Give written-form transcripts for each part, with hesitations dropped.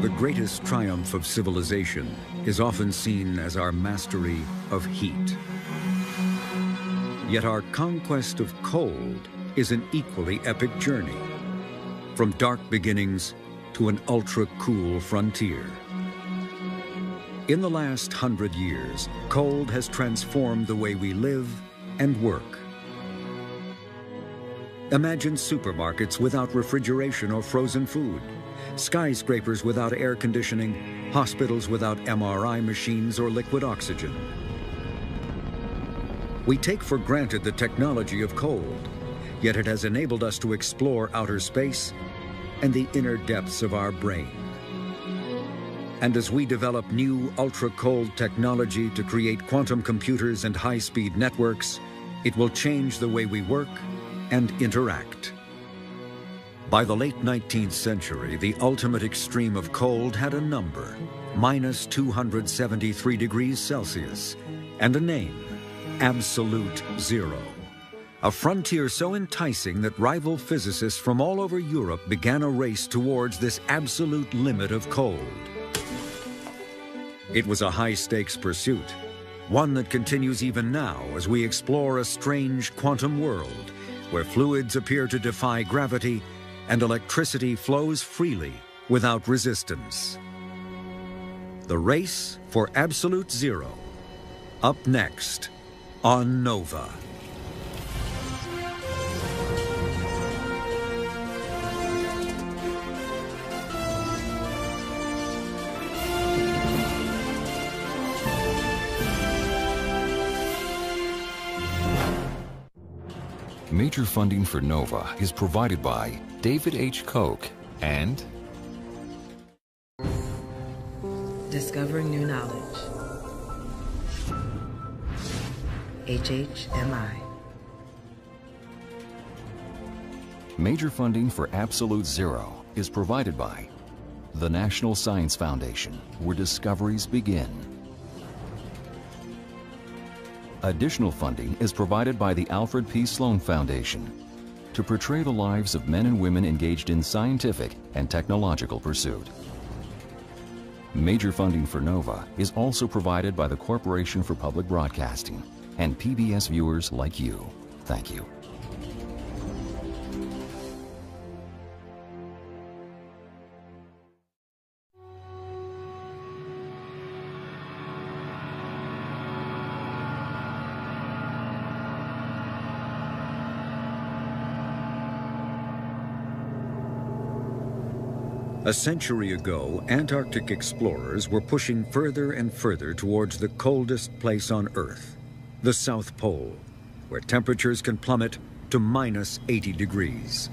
The greatest triumph of civilization is often seen as our mastery of heat. Yet our conquest of cold is an equally epic journey, from dark beginnings to an ultra-cool frontier. In the last 100 years, cold has transformed the way we live and work. Imagine supermarkets without refrigeration or frozen food, skyscrapers without air conditioning, hospitals without MRI machines or liquid oxygen. We take for granted the technology of cold, yet it has enabled us to explore outer space and the inner depths of our brain. And as we develop new ultra-cold technology to create quantum computers and high-speed networks, it will change the way we work and interact. By the late 19th century, the ultimate extreme of cold had a number, minus 273 degrees Celsius, and a name, absolute zero. A frontier so enticing that rival physicists from all over Europe began a race towards this absolute limit of cold. It was a high-stakes pursuit, one that continues even now as we explore a strange quantum world where fluids appear to defy gravity and electricity flows freely without resistance. The race for absolute zero. Up next on Nova. Major funding for NOVA is provided by David H. Koch and Discovering New Knowledge. HHMI. Major funding for Absolute Zero is provided by the National Science Foundation, where discoveries begin. Additional funding is provided by the Alfred P. Sloan Foundation to portray the lives of men and women engaged in scientific and technological pursuit. Major funding for NOVA is also provided by the Corporation for Public Broadcasting and PBS viewers like you. Thank you. A century ago, Antarctic explorers were pushing further and further towards the coldest place on Earth, the South Pole, where temperatures can plummet to minus 80 degrees.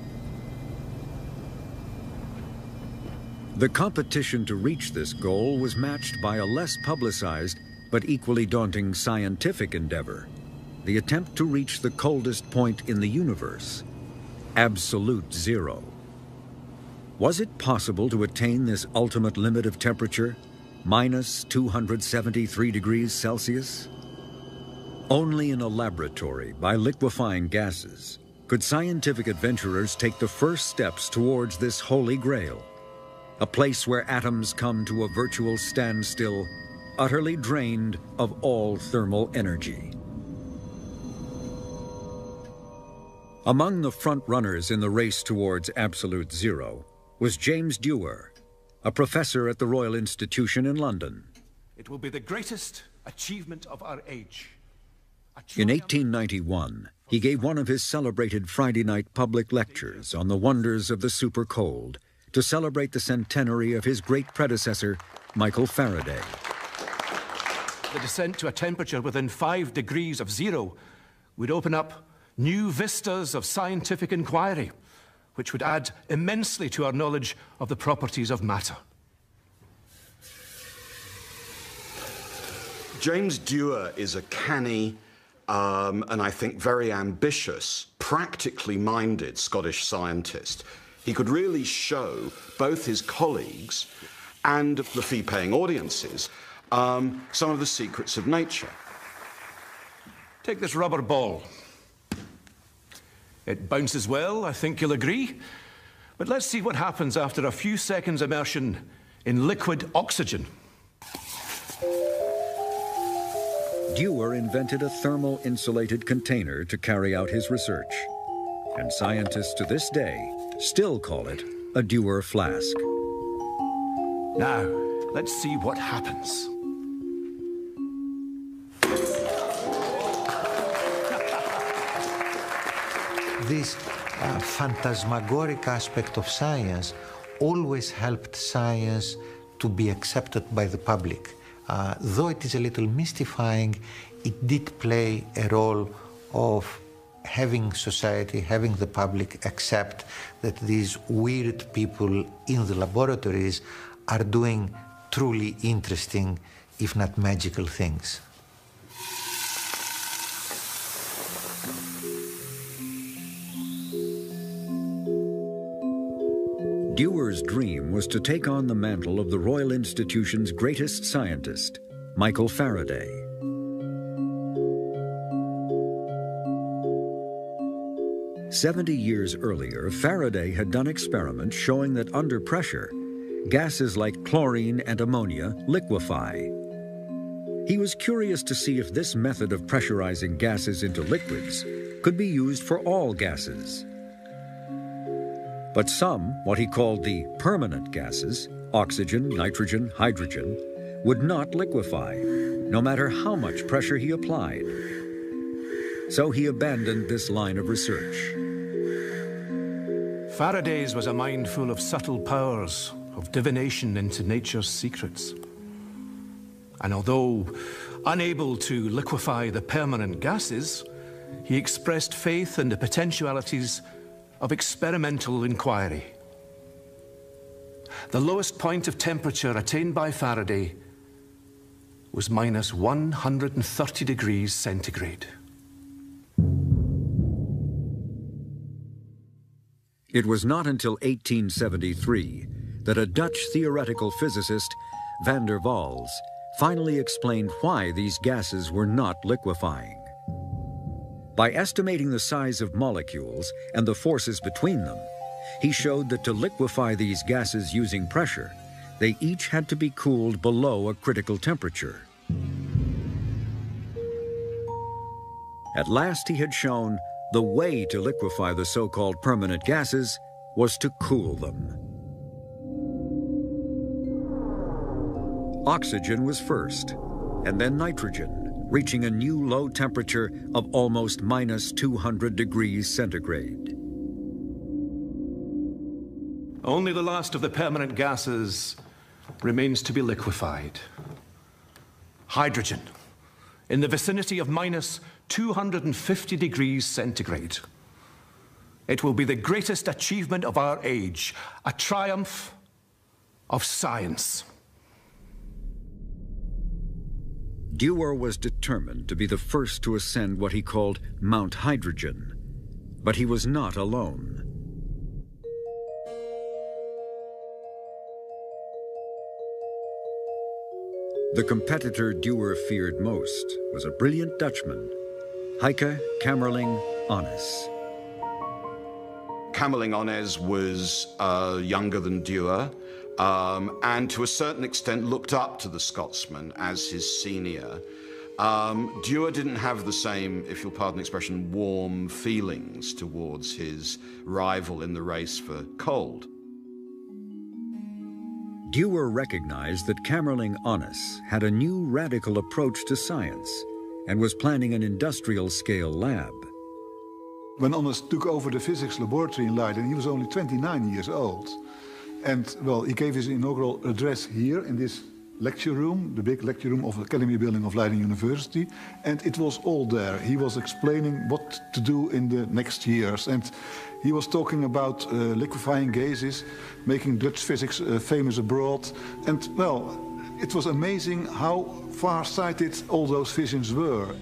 The competition to reach this goal was matched by a less publicized but equally daunting scientific endeavor, the attempt to reach the coldest point in the universe, absolute zero. Was it possible to attain this ultimate limit of temperature, minus 273 degrees Celsius? Only in a laboratory, by liquefying gases, could scientific adventurers take the first steps towards this holy grail, a place where atoms come to a virtual standstill, utterly drained of all thermal energy. Among the front runners in the race towards absolute zero was James Dewar, a professor at the Royal Institution in London. It will be the greatest achievement of our age. In 1891, he gave one of his celebrated Friday night public lectures on the wonders of the super cold to celebrate the centenary of his great predecessor, Michael Faraday. The descent to a temperature within 5 degrees of zero would open up new vistas of scientific inquiry, which would add immensely to our knowledge of the properties of matter. James Dewar is a canny and I think very ambitious, practically minded Scottish scientist. He could really show both his colleagues and the fee-paying audiences some of the secrets of nature. Take this rubber ball. It bounces well, I think you'll agree. But let's see what happens after a few seconds immersion in liquid oxygen. Dewar invented a thermal insulated container to carry out his research, and scientists to this day still call it a Dewar flask. Now, let's see what happens. This phantasmagoric aspect of science always helped science to be accepted by the public. Though it is a little mystifying, it did play a role of having society, having the public accept that these weird people in the laboratories are doing truly interesting, if not magical things. Dewar's dream was to take on the mantle of the Royal Institution's greatest scientist, Michael Faraday. "70 years earlier, Faraday had done experiments showing that under pressure, gases like chlorine and ammonia liquefy. He was curious to see if this method of pressurizing gases into liquids could be used for all gases. But some, what he called the permanent gases, oxygen, nitrogen, hydrogen, would not liquefy, no matter how much pressure he applied. So he abandoned this line of research. Faraday's was a mind full of subtle powers, of divination into nature's secrets. And although unable to liquefy the permanent gases, he expressed faith in the potentialities of experimental inquiry. The lowest point of temperature attained by Faraday was minus 130 degrees centigrade. It was not until 1873 that a Dutch theoretical physicist, van der Waals, finally explained why these gases were not liquefying. By estimating the size of molecules and the forces between them, he showed that to liquefy these gases using pressure, they each had to be cooled below a critical temperature. At last he had shown the way to liquefy the so-called permanent gases was to cool them. Oxygen was first, and then nitrogen, reaching a new low temperature of almost minus 200 degrees centigrade. Only the last of the permanent gases remains to be liquefied. Hydrogen, in the vicinity of minus 250 degrees centigrade. It will be the greatest achievement of our age, a triumph of science. Dewar was determined to be the first to ascend what he called Mount Hydrogen, but he was not alone. The competitor Dewar feared most was a brilliant Dutchman, Heike Kamerlingh Onnes. Kamerlingh Onnes was younger than Dewar, and to a certain extent looked up to the Scotsman as his senior. Dewar didn't have the same, if you'll pardon the expression, warm feelings towards his rival in the race for cold. Dewar recognized that Kamerlingh Onnes had a new radical approach to science and was planning an industrial-scale lab. When Onnes took over the physics laboratory in Leiden, he was only 29 years old. And, well, he gave his inaugural address here in this lecture room, the big lecture room of the Academy building of Leiden University, and it was all there. He was explaining what to do in the next years, and he was talking about liquefying gases, making Dutch physics famous abroad, and, well, it was amazing how far-sighted all those visions were.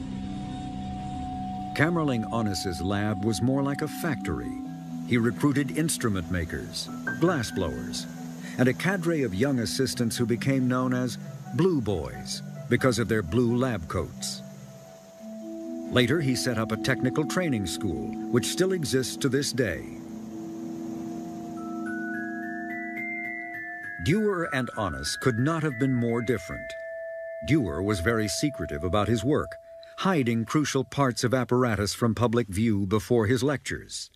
Kamerlingh Onnes's lab was more like a factory. He recruited instrument makers, glassblowers, and a cadre of young assistants who became known as Blue Boys because of their blue lab coats. Later, he set up a technical training school, which still exists to this day. Dewar and Onnes could not have been more different. Dewar was very secretive about his work, hiding crucial parts of apparatus from public view before his lectures.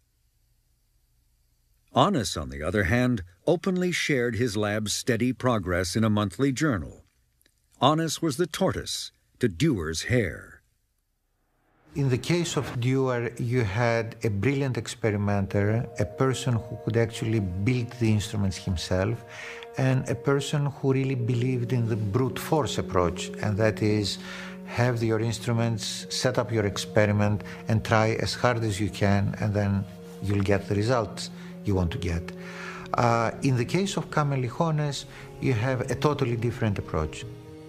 Onnes, on the other hand, openly shared his lab's steady progress in a monthly journal. Onnes was the tortoise to Dewar's hare. In the case of Dewar, you had a brilliant experimenter, a person who could actually build the instruments himself, and a person who really believed in the brute force approach, and that is, have your instruments, set up your experiment, and try as hard as you can, and then you'll get the results you want to get. In the case of Kamelichones, you have a totally different approach.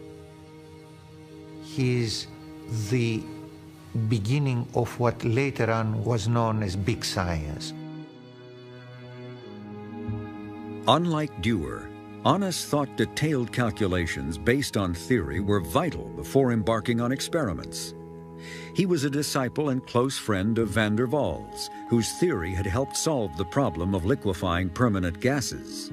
He's the beginning of what later on was known as big science. Unlike Dewar, Onnes thought detailed calculations based on theory were vital before embarking on experiments. He was a disciple and close friend of van der Waals, whose theory had helped solve the problem of liquefying permanent gases.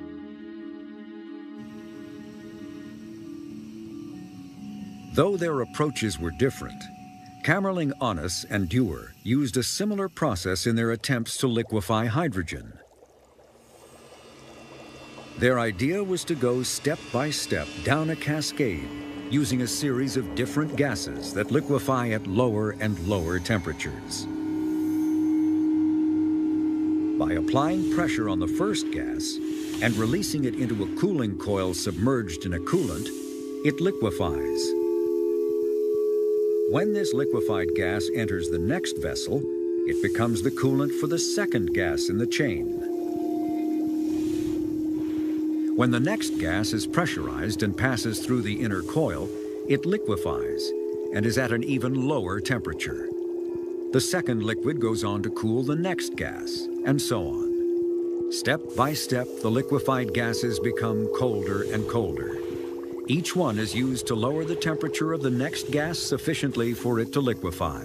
Though their approaches were different, Kamerlingh Onnes and Dewar used a similar process in their attempts to liquefy hydrogen. Their idea was to go step by step down a cascade, using a series of different gases that liquefy at lower and lower temperatures. By applying pressure on the first gas and releasing it into a cooling coil submerged in a coolant, it liquefies. When this liquefied gas enters the next vessel, it becomes the coolant for the second gas in the chain. When the next gas is pressurized and passes through the inner coil, it liquefies and is at an even lower temperature. The second liquid goes on to cool the next gas, and so on. Step by step, the liquefied gases become colder and colder. Each one is used to lower the temperature of the next gas sufficiently for it to liquefy.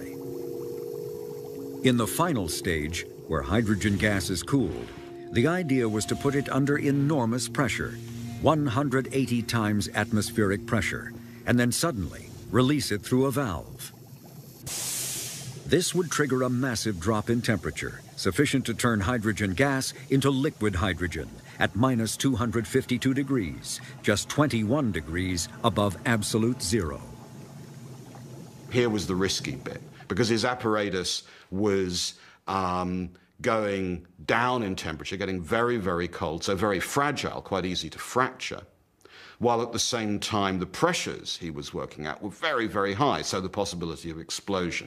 In the final stage, where hydrogen gas is cooled, the idea was to put it under enormous pressure, 180 times atmospheric pressure, and then suddenly release it through a valve. This would trigger a massive drop in temperature, sufficient to turn hydrogen gas into liquid hydrogen at minus 252 degrees, just 21 degrees above absolute zero. Here was the risky bit, because his apparatus was going down in temperature, getting very, very cold, so very fragile, quite easy to fracture, while at the same time the pressures he was working at were very, very high, so the possibility of explosion.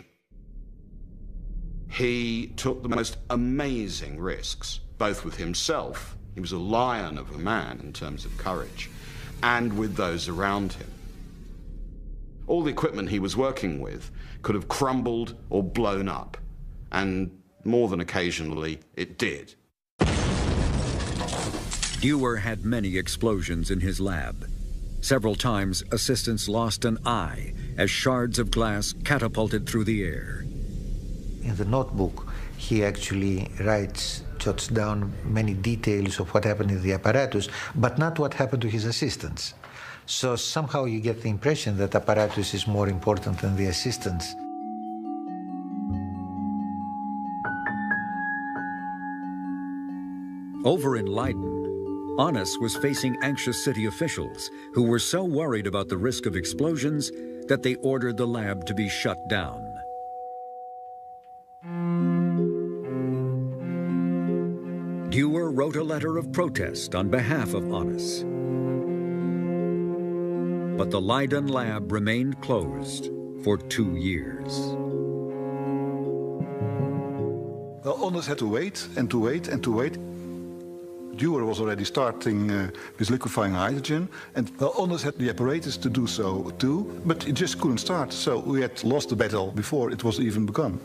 He took the most amazing risks, both with himself, he was a lion of a man in terms of courage, and with those around him. All the equipment he was working with could have crumbled or blown up, and more than occasionally it did. Dewar had many explosions in his lab. Several times, assistants lost an eye as shards of glass catapulted through the air. In the notebook, he actually jots down many details of what happened in the apparatus, but not what happened to his assistants. So somehow you get the impression that apparatus is more important than the assistants. Over in Leiden, Onnes was facing anxious city officials who were so worried about the risk of explosions that they ordered the lab to be shut down. Dewar wrote a letter of protest on behalf of Onnes. But the Leiden lab remained closed for 2 years. Well, Onnes had to wait and to wait and to wait. Dewar was already starting with liquefying hydrogen, and well, Onnes had the apparatus to do so too, but it just couldn't start, so we had lost the battle before it was even begun.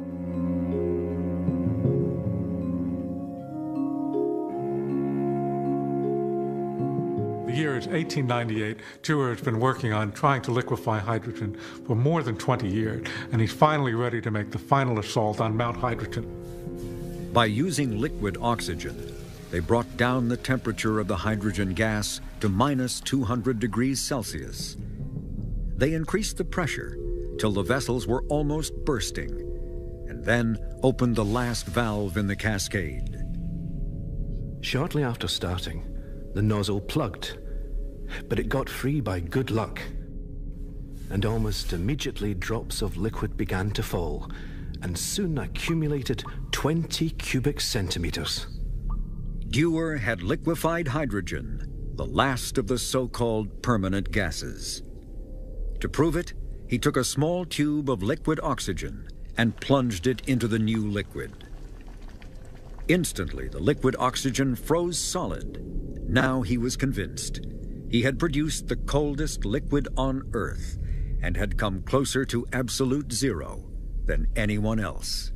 The year is 1898. Dewar has been working on trying to liquefy hydrogen for more than 20 years, and he's finally ready to make the final assault on Mount Hydrogen. By using liquid oxygen, they brought down the temperature of the hydrogen gas to minus 200 degrees Celsius. They increased the pressure till the vessels were almost bursting, and then opened the last valve in the cascade. Shortly after starting, the nozzle plugged, but it got free by good luck. And almost immediately drops of liquid began to fall, and soon accumulated 20 cubic centimeters. Dewar had liquefied hydrogen, the last of the so-called permanent gases. To prove it, he took a small tube of liquid oxygen and plunged it into the new liquid. Instantly, the liquid oxygen froze solid. Now he was convinced. He had produced the coldest liquid on Earth and had come closer to absolute zero than anyone else.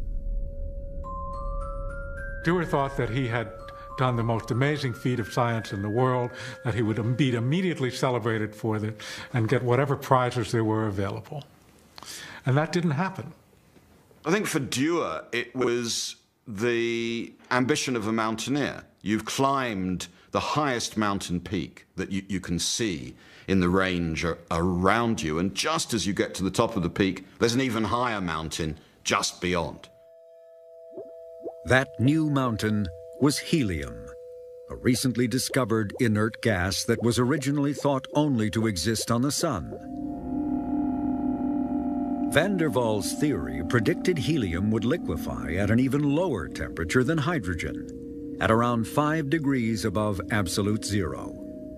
Dewar thought that he had done the most amazing feat of science in the world, that he would be immediately celebrated for it and get whatever prizes there were available. And that didn't happen. I think for Dewar, it was the ambition of a mountaineer. You've climbed the highest mountain peak that you can see in the range around you, and just as you get to the top of the peak, there's an even higher mountain just beyond. That new mountain was helium, a recently discovered inert gas that was originally thought only to exist on the sun. Van der Waals' theory predicted helium would liquefy at an even lower temperature than hydrogen, at around 5 degrees above absolute zero.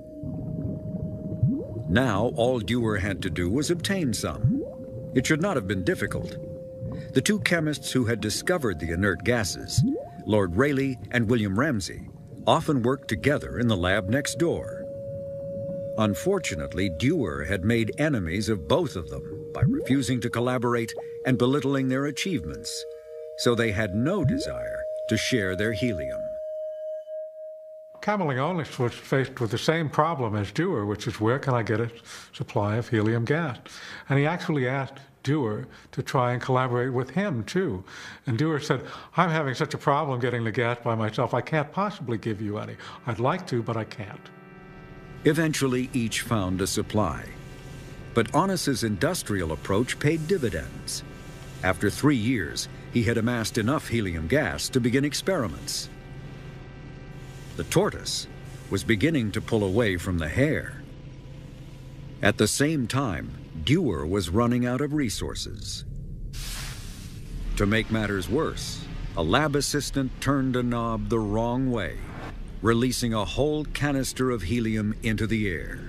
Now, all Dewar had to do was obtain some. It should not have been difficult. The two chemists who had discovered the inert gases, Lord Rayleigh and William Ramsay, often worked together in the lab next door. Unfortunately, Dewar had made enemies of both of them by refusing to collaborate and belittling their achievements, so they had no desire to share their helium. Camerlingionis was faced with the same problem as Dewar, which is, where can I get a supply of helium gas? And he actually asked Dewar to try and collaborate with him, too. And Dewar said, I'm having such a problem getting the gas by myself, I can't possibly give you any. I'd like to, but I can't. Eventually, each found a supply. But Onnes's industrial approach paid dividends. After 3 years, he had amassed enough helium gas to begin experiments. The tortoise was beginning to pull away from the hare. At the same time, Dewar was running out of resources. To make matters worse, a lab assistant turned a knob the wrong way, releasing a whole canister of helium into the air.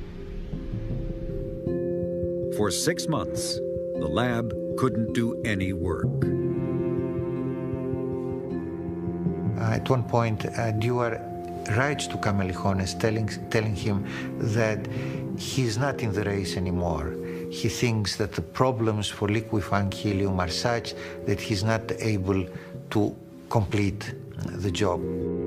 For 6 months, the lab couldn't do any work. At one point, Dewar writes to Camerlingionis telling him that he's not in the race anymore. He thinks that the problems for liquefying helium are such that he's not able to complete the job.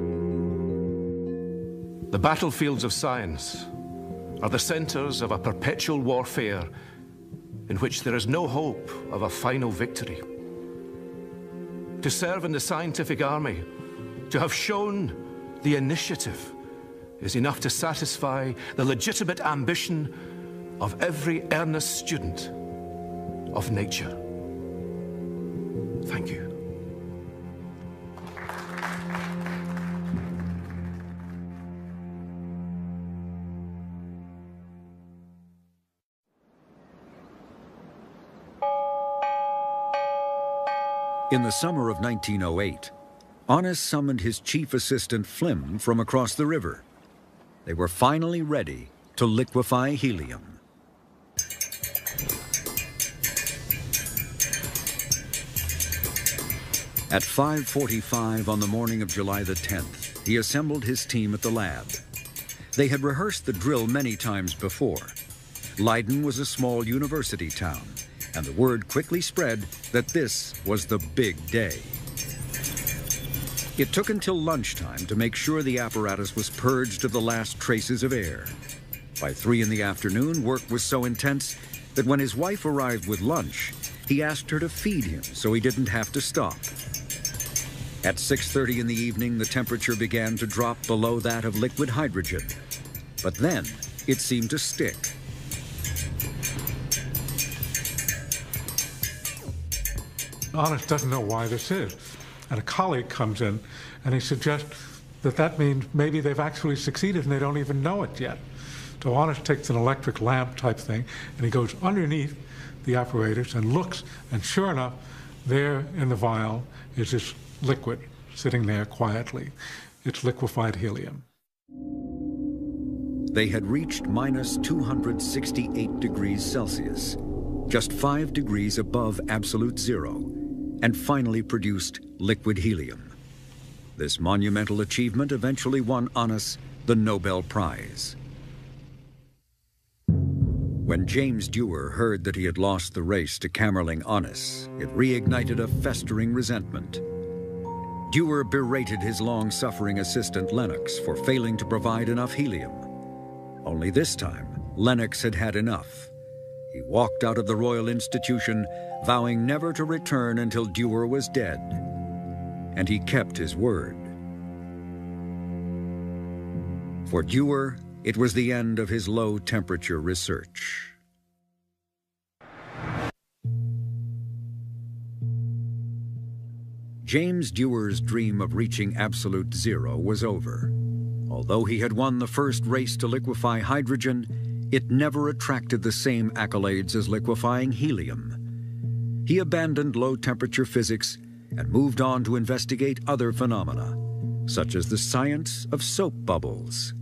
The battlefields of science are the centers of a perpetual warfare in which there is no hope of a final victory. To serve in the scientific army, to have shown the initiative, is enough to satisfy the legitimate ambition of every earnest student of nature. Thank you. In the summer of 1908, Onnes summoned his chief assistant Flim from across the river. They were finally ready to liquefy helium. At 5:45 on the morning of July the 10th, he assembled his team at the lab. They had rehearsed the drill many times before. Leiden was a small university town, and the word quickly spread that this was the big day. It took until lunchtime to make sure the apparatus was purged of the last traces of air. By 3 in the afternoon, work was so intense that when his wife arrived with lunch, he asked her to feed him so he didn't have to stop. At 6:30 in the evening, the temperature began to drop below that of liquid hydrogen. But then, it seemed to stick. Honest doesn't know why this is. And a colleague comes in and he suggests that that means maybe they've actually succeeded and they don't even know it yet. So Honest takes an electric lamp type thing and he goes underneath the apparatus and looks, and sure enough, there in the vial is this liquid sitting there quietly. It's liquefied helium. They had reached minus 268 degrees Celsius, just 5 degrees above absolute zero, and finally produced liquid helium. This monumental achievement eventually won Honest the Nobel Prize. When James Dewar heard that he had lost the race to Kamerlingh Onnes, it reignited a festering resentment. Dewar berated his long-suffering assistant Lennox for failing to provide enough helium. Only this time, Lennox had had enough. He walked out of the Royal Institution, vowing never to return until Dewar was dead. And he kept his word. For Dewar, it was the end of his low-temperature research. James Dewar's dream of reaching absolute zero was over. Although he had won the first race to liquefy hydrogen, it never attracted the same accolades as liquefying helium. He abandoned low-temperature physics and moved on to investigate other phenomena, such as the science of soap bubbles.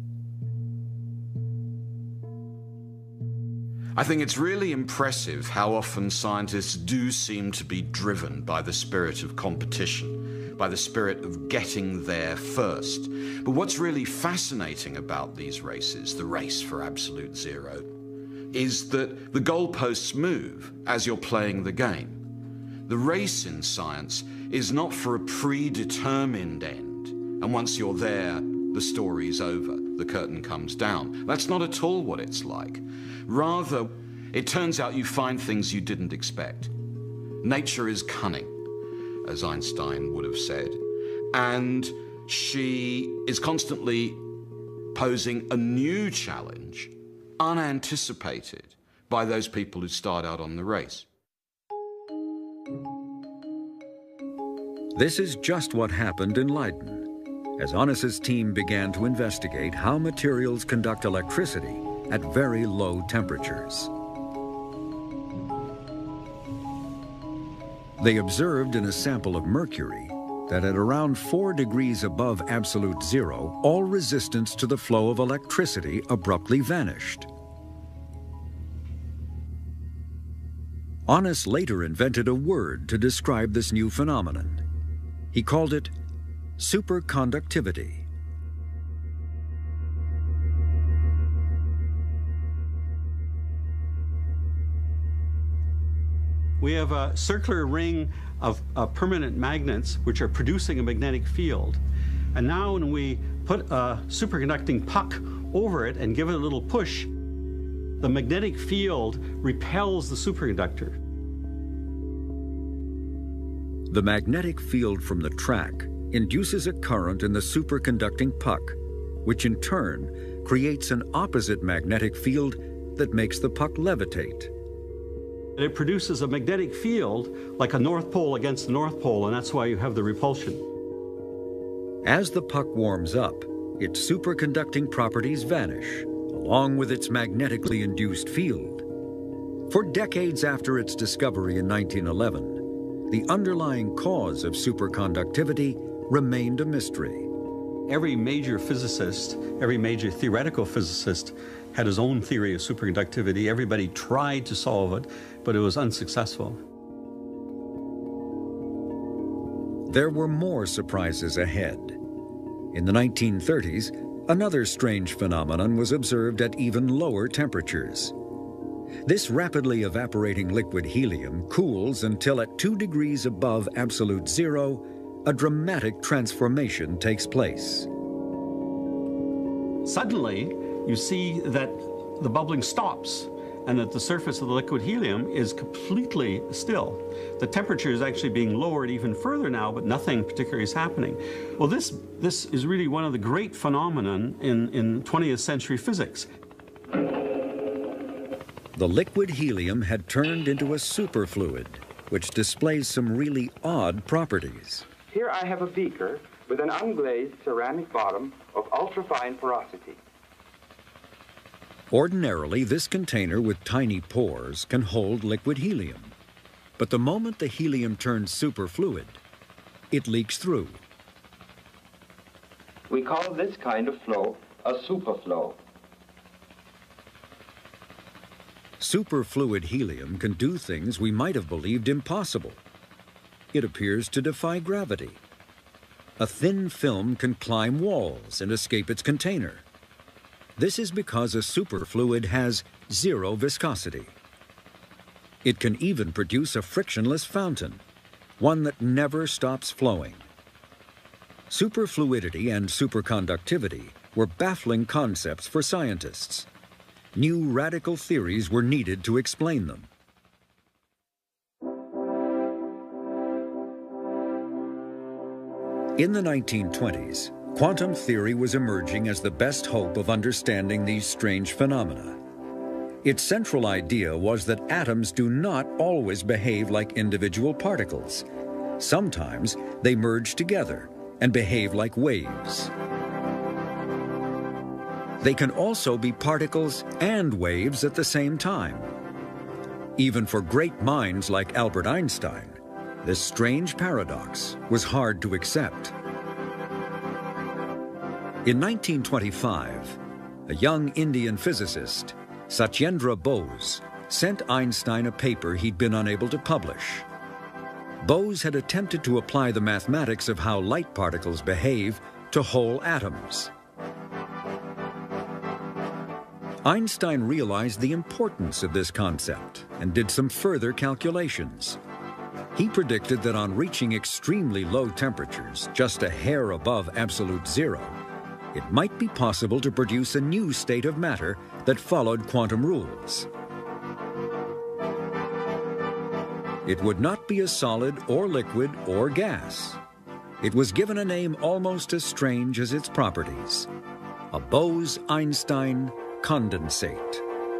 I think it's really impressive how often scientists do seem to be driven by the spirit of competition, by the spirit of getting there first. But what's really fascinating about these races, the race for absolute zero, is that the goalposts move as you're playing the game. The race in science is not for a predetermined end, and once you're there, the story's over, the curtain comes down. That's not at all what it's like. Rather, it turns out you find things you didn't expect. Nature is cunning, as Einstein would have said, and she is constantly posing a new challenge, unanticipated by those people who start out on the race. This is just what happened in Leiden, as Onnes's team began to investigate how materials conduct electricity at very low temperatures. They observed in a sample of mercury that at around 4 degrees above absolute zero, all resistance to the flow of electricity abruptly vanished. Onnes later invented a word to describe this new phenomenon. He called it superconductivity. We have a circular ring of permanent magnets which are producing a magnetic field. And now when we put a superconducting puck over it and give it a little push, the magnetic field repels the superconductor. The magnetic field from the track induces a current in the superconducting puck, which in turn creates an opposite magnetic field that makes the puck levitate. It produces a magnetic field like a North Pole against the North Pole, and that's why you have the repulsion. As the puck warms up, its superconducting properties vanish, along with its magnetically induced field. For decades after its discovery in 1911, the underlying cause of superconductivity remained a mystery. Every major physicist, every major theoretical physicist had his own theory of superconductivity. Everybody tried to solve it, but it was unsuccessful. There were more surprises ahead. In the 1930s, another strange phenomenon was observed at even lower temperatures. This rapidly evaporating liquid helium cools until at 2 degrees above absolute zero, a dramatic transformation takes place. Suddenly, you see that the bubbling stops, and that the surface of the liquid helium is completely still. The temperature is actually being lowered even further now, but nothing particularly is happening. Well, this is really one of the great phenomenon in 20th century physics. The liquid helium had turned into a superfluid, which displays some really odd properties. Here I have a beaker with an unglazed ceramic bottom of ultrafine porosity. Ordinarily, this container with tiny pores can hold liquid helium. But the moment the helium turns superfluid, it leaks through. We call this kind of flow a superflow. Superfluid helium can do things we might have believed impossible. It appears to defy gravity. A thin film can climb walls and escape its container. This is because a superfluid has zero viscosity. It can even produce a frictionless fountain, one that never stops flowing. Superfluidity and superconductivity were baffling concepts for scientists. New radical theories were needed to explain them. In the 1920s, quantum theory was emerging as the best hope of understanding these strange phenomena. Its central idea was that atoms do not always behave like individual particles. Sometimes they merge together and behave like waves. They can also be particles and waves at the same time. Even for great minds like Albert Einstein, this strange paradox was hard to accept. In 1925, a young Indian physicist, Satyendra Bose, sent Einstein a paper he'd been unable to publish. Bose had attempted to apply the mathematics of how light particles behave to whole atoms. Einstein realized the importance of this concept and did some further calculations. He predicted that on reaching extremely low temperatures, just a hair above absolute zero, it might be possible to produce a new state of matter that followed quantum rules. It would not be a solid or liquid or gas. It was given a name almost as strange as its properties: a Bose-Einstein condensate.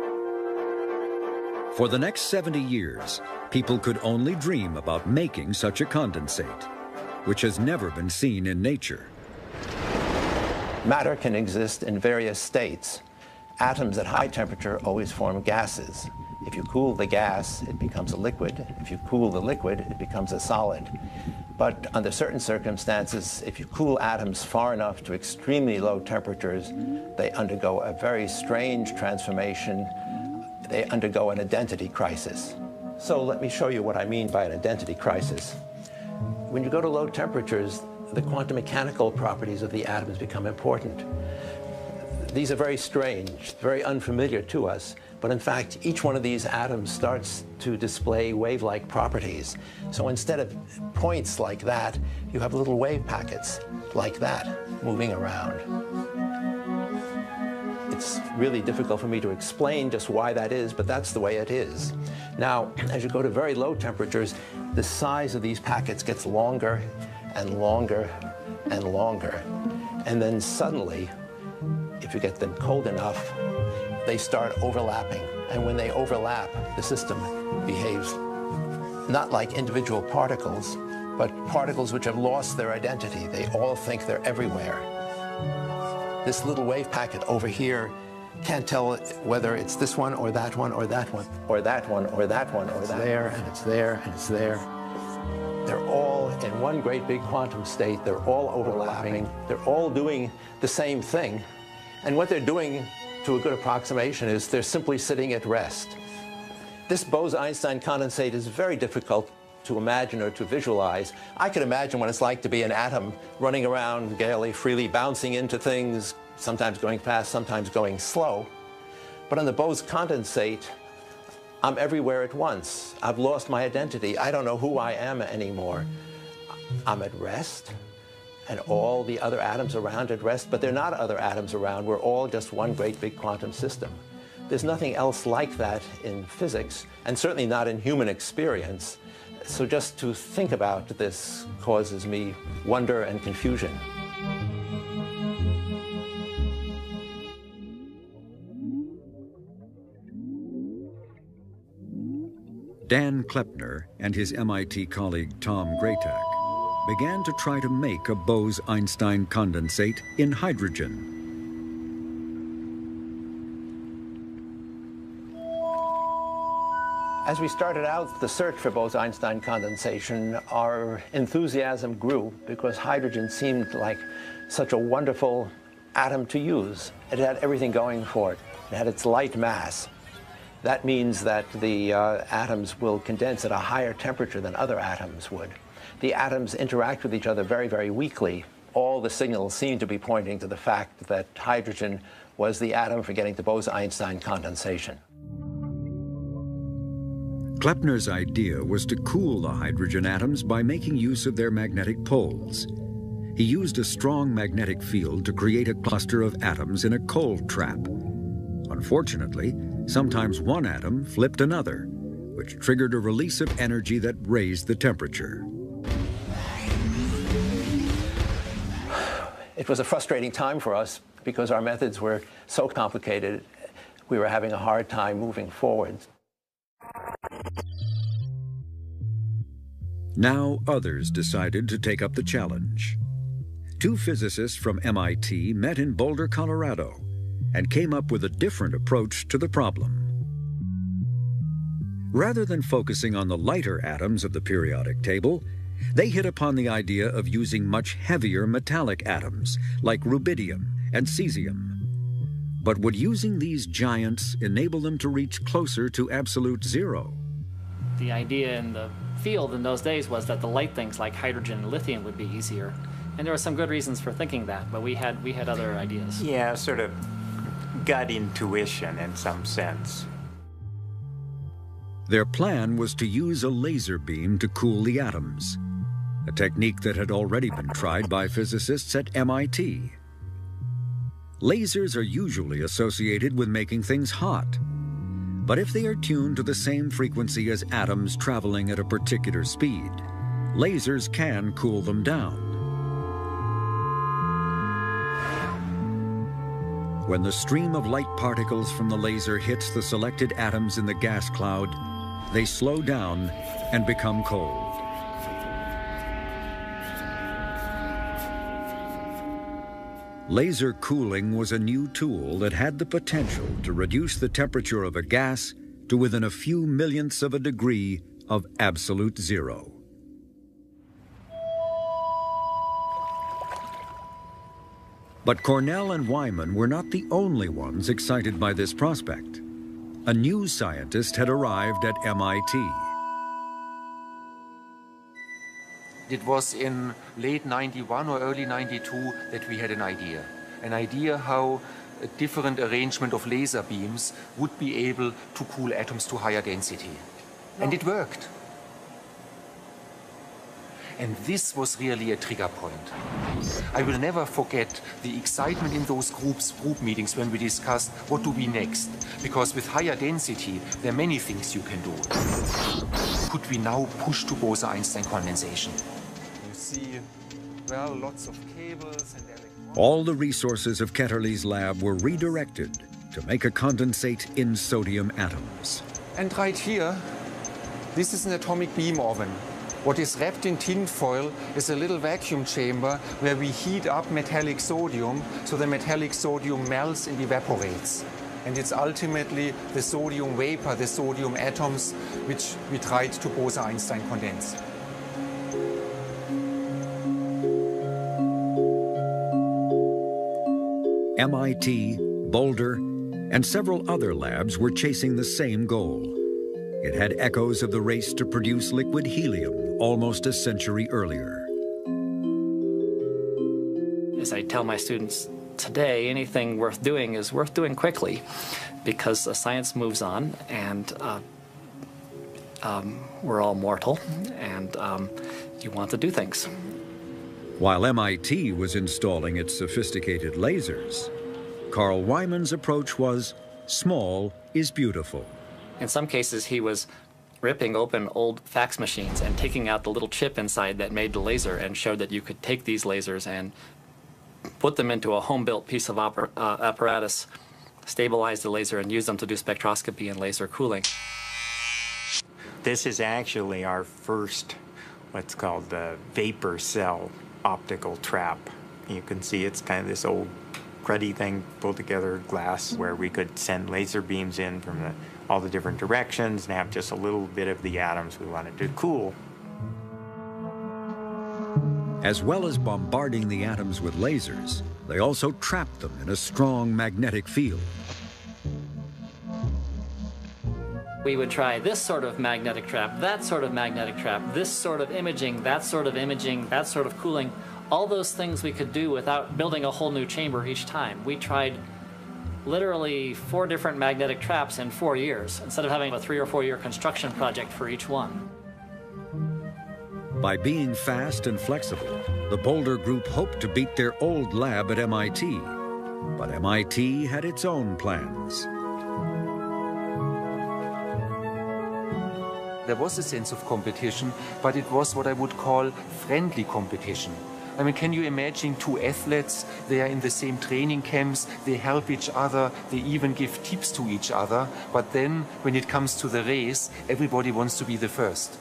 For the next 70 years, people could only dream about making such a condensate, which has never been seen in nature. Matter can exist in various states. Atoms at high temperature always form gases. If you cool the gas, it becomes a liquid. If you cool the liquid, it becomes a solid. But under certain circumstances, if you cool atoms far enough to extremely low temperatures, they undergo a very strange transformation. They undergo an identity crisis. So let me show you what I mean by an identity crisis. When you go to low temperatures, the quantum mechanical properties of the atoms become important. These are very strange, very unfamiliar to us, but in fact, each one of these atoms starts to display wave-like properties. So instead of points like that, you have little wave packets like that moving around. It's really difficult for me to explain just why that is, but that's the way it is. Now, as you go to very low temperatures, the size of these packets gets longer and longer and longer. And then suddenly, if you get them cold enough, they start overlapping. And when they overlap, the system behaves not like individual particles, but particles which have lost their identity. They all think they're everywhere. This little wave packet over here can't tell whether it's this one or that one or that one or that one or that one or that. It's there and it's there and it's there. They're all in one great big quantum state. They're all overlapping. They're all doing the same thing. And what they're doing, to a good approximation, is they're simply sitting at rest. This Bose-Einstein condensate is very difficult to imagine or to visualize. I can imagine what it's like to be an atom running around gaily, freely, bouncing into things, sometimes going fast, sometimes going slow. But on the Bose condensate, I'm everywhere at once. I've lost my identity. I don't know who I am anymore. I'm at rest, and all the other atoms around at rest, but they're not other atoms around. We're all just one great big quantum system. There's nothing else like that in physics, and certainly not in human experience. So just to think about this causes me wonder and confusion. Dan Kleppner and his MIT colleague Tom Graytak began to try to make a Bose-Einstein condensate in hydrogen. As we started out the search for Bose-Einstein condensation, our enthusiasm grew because hydrogen seemed like such a wonderful atom to use. It had everything going for it. It had its light mass. That means that the atoms will condense at a higher temperature than other atoms would. The atoms interact with each other very, very weakly. All the signals seem to be pointing to the fact that hydrogen was the atom for getting to Bose-Einstein condensation. Kleppner's idea was to cool the hydrogen atoms by making use of their magnetic poles. He used a strong magnetic field to create a cluster of atoms in a cold trap. Unfortunately, sometimes one atom flipped another, which triggered a release of energy that raised the temperature. It was a frustrating time for us because our methods were so complicated, we were having a hard time moving forward. Now others decided to take up the challenge. Two physicists from MIT met in Boulder, Colorado, and came up with a different approach to the problem. Rather than focusing on the lighter atoms of the periodic table, they hit upon the idea of using much heavier metallic atoms, like rubidium and cesium. But would using these giants enable them to reach closer to absolute zero? The idea in the field in those days was that the light things like hydrogen and lithium would be easier. And there were some good reasons for thinking that, but we had other ideas. Yeah, sort of gut intuition in some sense. Their plan was to use a laser beam to cool the atoms, a technique that had already been tried by physicists at MIT. Lasers are usually associated with making things hot, but if they are tuned to the same frequency as atoms traveling at a particular speed, lasers can cool them down. When the stream of light particles from the laser hits the selected atoms in the gas cloud, they slow down and become cold. Laser cooling was a new tool that had the potential to reduce the temperature of a gas to within a few millionths of a degree of absolute zero. But Cornell and Wyman were not the only ones excited by this prospect. A new scientist had arrived at MIT. It was in late 91 or early 92 that we had an idea how a different arrangement of laser beams would be able to cool atoms to higher density. And it worked. And this was really a trigger point. I will never forget the excitement in those group meetings when we discussed what do we next. Because with higher density, there are many things you can do. Could we now push to Bose-Einstein condensation? You see, well, lots of cables and electronics. All the resources of Ketterle's lab were redirected to make a condensate in sodium atoms. And right here, this is an atomic beam oven. What is wrapped in tin foil is a little vacuum chamber where we heat up metallic sodium so the metallic sodium melts and evaporates. And it's ultimately the sodium vapor, the sodium atoms, which we tried to Bose-Einstein condense. MIT, Boulder, and several other labs were chasing the same goal. It had echoes of the race to produce liquid helium almost a century earlier. As I tell my students today, anything worth doing is worth doing quickly because science moves on and we're all mortal and you want to do things. While MIT was installing its sophisticated lasers, Carl Wyman's approach was Small is beautiful. In some cases, he was ripping open old fax machines and taking out the little chip inside that made the laser and showed that you could take these lasers and put them into a home-built piece of apparatus, stabilize the laser, and use them to do spectroscopy and laser cooling. This is actually our first, what's called the vapor cell optical trap. You can see it's kind of this old cruddy thing, pulled together glass, where we could send laser beams in from all the different directions and have just a little bit of the atoms we wanted to cool. As well as bombarding the atoms with lasers, they also trapped them in a strong magnetic field. We would try this sort of magnetic trap, that sort of magnetic trap, this sort of imaging, that sort of imaging, that sort of cooling. All those things we could do without building a whole new chamber each time. We tried literally 4 different magnetic traps in 4 years, instead of having a 3 or 4 year construction project for each one. By being fast and flexible, the Boulder Group hoped to beat their old lab at MIT. But MIT had its own plans. There was a sense of competition, but it was what I would call friendly competition. I mean, can you imagine 2 athletes? They are in the same training camps, they help each other, they even give tips to each other, but then when it comes to the race, everybody wants to be the first.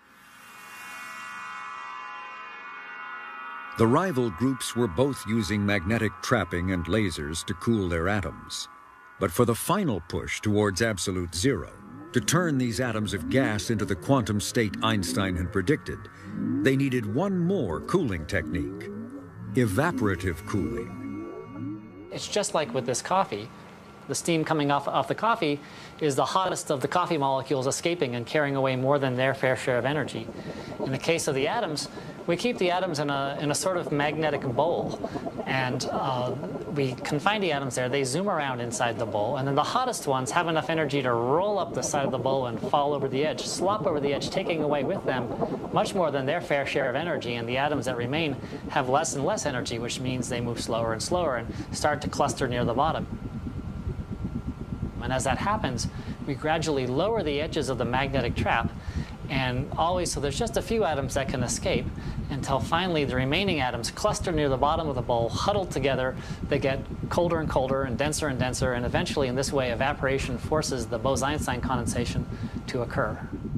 The rival groups were both using magnetic trapping and lasers to cool their atoms. But for the final push towards absolute zero, to turn these atoms of gas into the quantum state Einstein had predicted, they needed one more cooling technique: evaporative cooling. It's just like with this coffee. The steam coming off the coffee is the hottest of the coffee molecules escaping and carrying away more than their fair share of energy. In the case of the atoms, we keep the atoms in a sort of magnetic bowl, and we confine the atoms there. They zoom around inside the bowl, and then the hottest ones have enough energy to roll up the side of the bowl and fall over the edge, slop over the edge, taking away with them much more than their fair share of energy, and the atoms that remain have less and less energy, which means they move slower and slower and start to cluster near the bottom. And as that happens, we gradually lower the edges of the magnetic trap, and always, so there's just a few atoms that can escape, until finally the remaining atoms cluster near the bottom of the bowl, huddled together. They get colder and colder and denser, and eventually in this way evaporation forces the Bose-Einstein condensation to occur.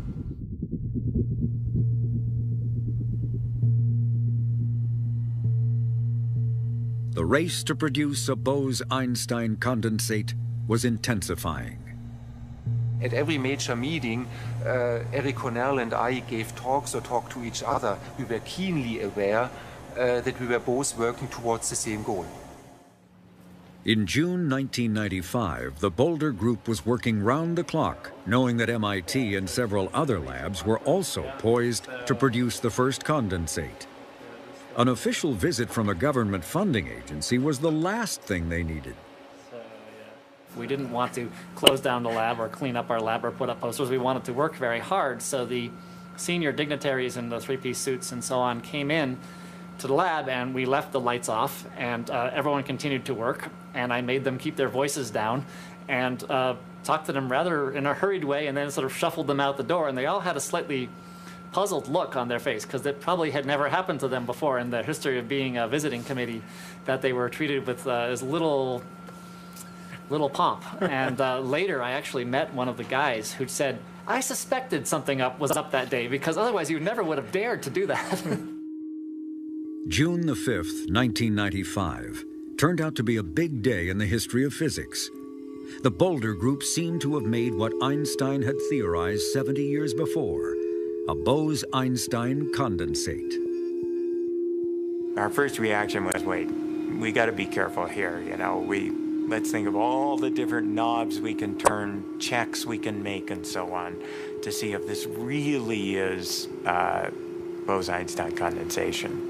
The race to produce a Bose-Einstein condensate was intensifying. At every major meeting, Eric Cornell and I gave talks or talked to each other. We were keenly aware that we were both working towards the same goal. In June 1995, the Boulder Group was working round the clock, knowing that MIT and several other labs were also poised to produce the first condensate. An official visit from a government funding agency was the last thing they needed. We didn't want to close down the lab or clean up our lab or put up posters. We wanted to work very hard, so the senior dignitaries in the 3-piece suits and so on came in to the lab, and we left the lights off, and everyone continued to work, and I made them keep their voices down and talked to them rather in a hurried way, and then sort of shuffled them out the door, and they all had a slightly puzzled look on their face, because it probably had never happened to them before in the history of being a visiting committee, that they were treated with as little pomp. And later I actually met one of the guys who said, I suspected something was up that day, because otherwise you never would have dared to do that. June the 5th, 1995, turned out to be a big day in the history of physics. The Boulder Group seemed to have made what Einstein had theorized 70 years before, a Bose-Einstein condensate. Our first reaction was, wait, we got to be careful here, you know. Let's think of all the different knobs we can turn, checks we can make, and so on, to see if this really is Bose-Einstein condensation.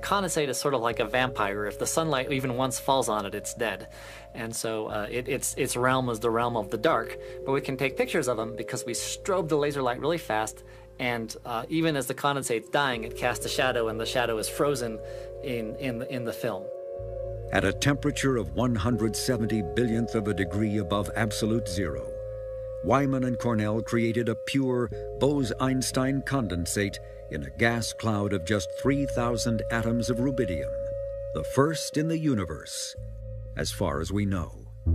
condensate is sort of like a vampire. If the sunlight even once falls on it, it's dead. And so its realm is the realm of the dark. But we can take pictures of them because we strobe the laser light really fast, and even as the condensate's dying, it casts a shadow, and the shadow is frozen in the film. At a temperature of 170 billionth of a degree above absolute zero, Wyman and Cornell created a pure Bose-Einstein condensate in a gas cloud of just 3,000 atoms of rubidium, the first in the universe, as far as we know.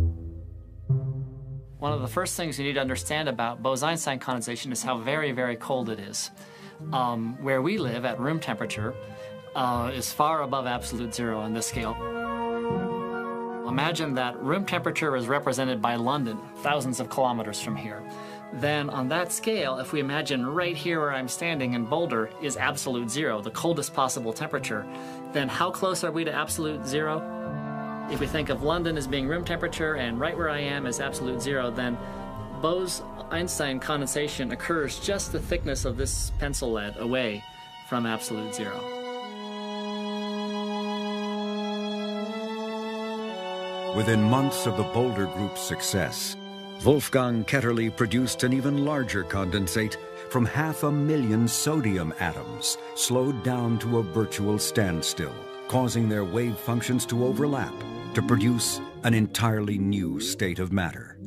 One of the first things you need to understand about Bose-Einstein condensation is how very, very cold it is. Where we live at room temperature is far above absolute zero on this scale. Imagine that room temperature is represented by London, thousands of kilometers from here. Then on that scale, if we imagine right here where I'm standing in Boulder is absolute zero, the coldest possible temperature, then how close are we to absolute zero? If we think of London as being room temperature and right where I am is absolute zero, then Bose-Einstein condensation occurs just the thickness of this pencil lead away from absolute zero. Within months of the Boulder Group's success, Wolfgang Ketterle produced an even larger condensate from 500,000 sodium atoms, slowed down to a virtual standstill, causing their wave functions to overlap to produce an entirely new state of matter.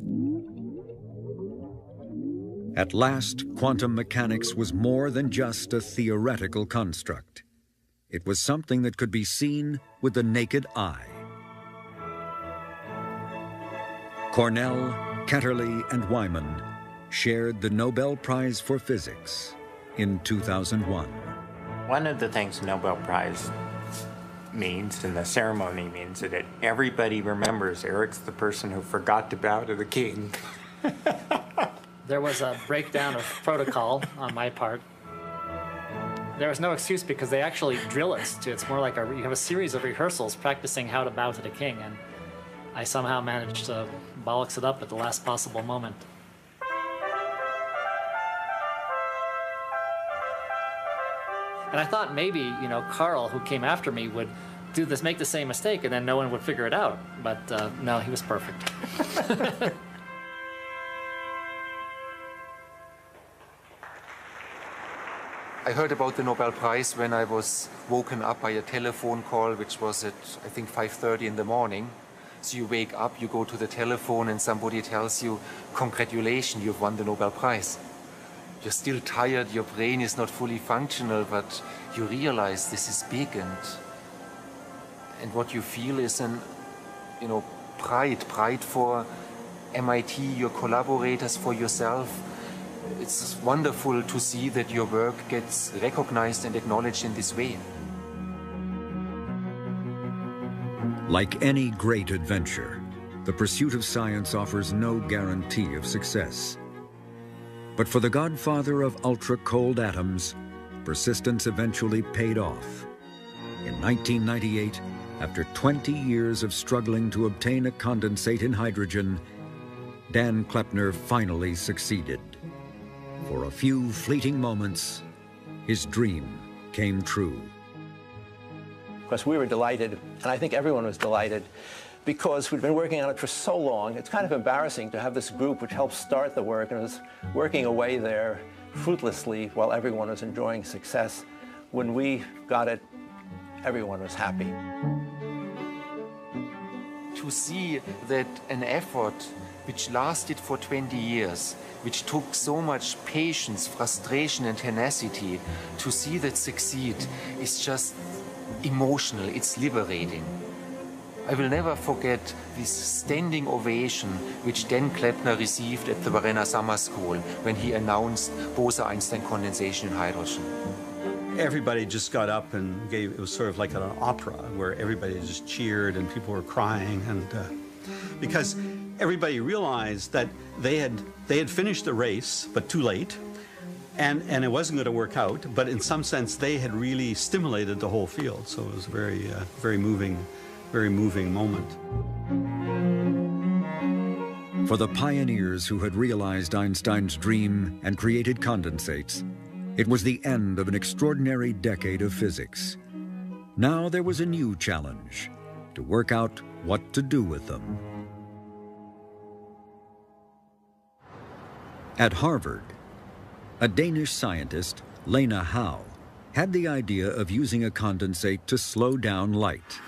At last, quantum mechanics was more than just a theoretical construct. It was something that could be seen with the naked eye. Cornell, Ketterle, and Wyman shared the Nobel Prize for Physics in 2001. One of the things the Nobel Prize means, and the ceremony means, that everybody remembers Eric's the person who forgot to bow to the king. There was a breakdown of protocol on my part. There was no excuse because they actually drill us. It's more like you have a series of rehearsals practicing how to bow to the king, and I somehow managed to bollocks it up at the last possible moment. And I thought maybe, Carl, who came after me, would do this, make the same mistake, and then no one would figure it out. But no, he was perfect. I heard about the Nobel Prize when I was woken up by a telephone call, which was at, I think, 5:30 in the morning. So you wake up, you go to the telephone, and somebody tells you, congratulations, you've won the Nobel Prize. You're still tired, your brain is not fully functional, but you realize this is big, and what you feel is pride for MIT, your collaborators, for yourself. It's wonderful to see that your work gets recognized and acknowledged in this way. Like any great adventure, the pursuit of science offers no guarantee of success. But for the godfather of ultra-cold atoms, persistence eventually paid off. In 1998, after 20 years of struggling to obtain a condensate in hydrogen, Dan Kleppner finally succeeded. For a few fleeting moments, his dream came true. Of course, we were delighted, and I think everyone was delighted, because we'd been working on it for so long. It's kind of embarrassing to have this group which helped start the work and was working away there fruitlessly while everyone was enjoying success. When we got it, everyone was happy. To see that an effort which lasted for 20 years, which took so much patience, frustration, and tenacity, to see that succeed is just emotional, it's liberating. I will never forget this standing ovation which Dan Kleppner received at the Varenna Summer School when he announced Bose-Einstein condensation in hydrogen. Everybody just got up and it was sort of like an opera where everybody just cheered and people were crying, and because everybody realized that they had finished the race, but too late. And it wasn't going to work out, but in some sense they had really stimulated the whole field. So it was a very moving moment. For the pioneers who had realized Einstein's dream and created condensates, it was the end of an extraordinary decade of physics. Now there was a new challenge, to work out what to do with them. At Harvard, a Danish scientist, Lena Howe, had the idea of using a condensate to slow down light.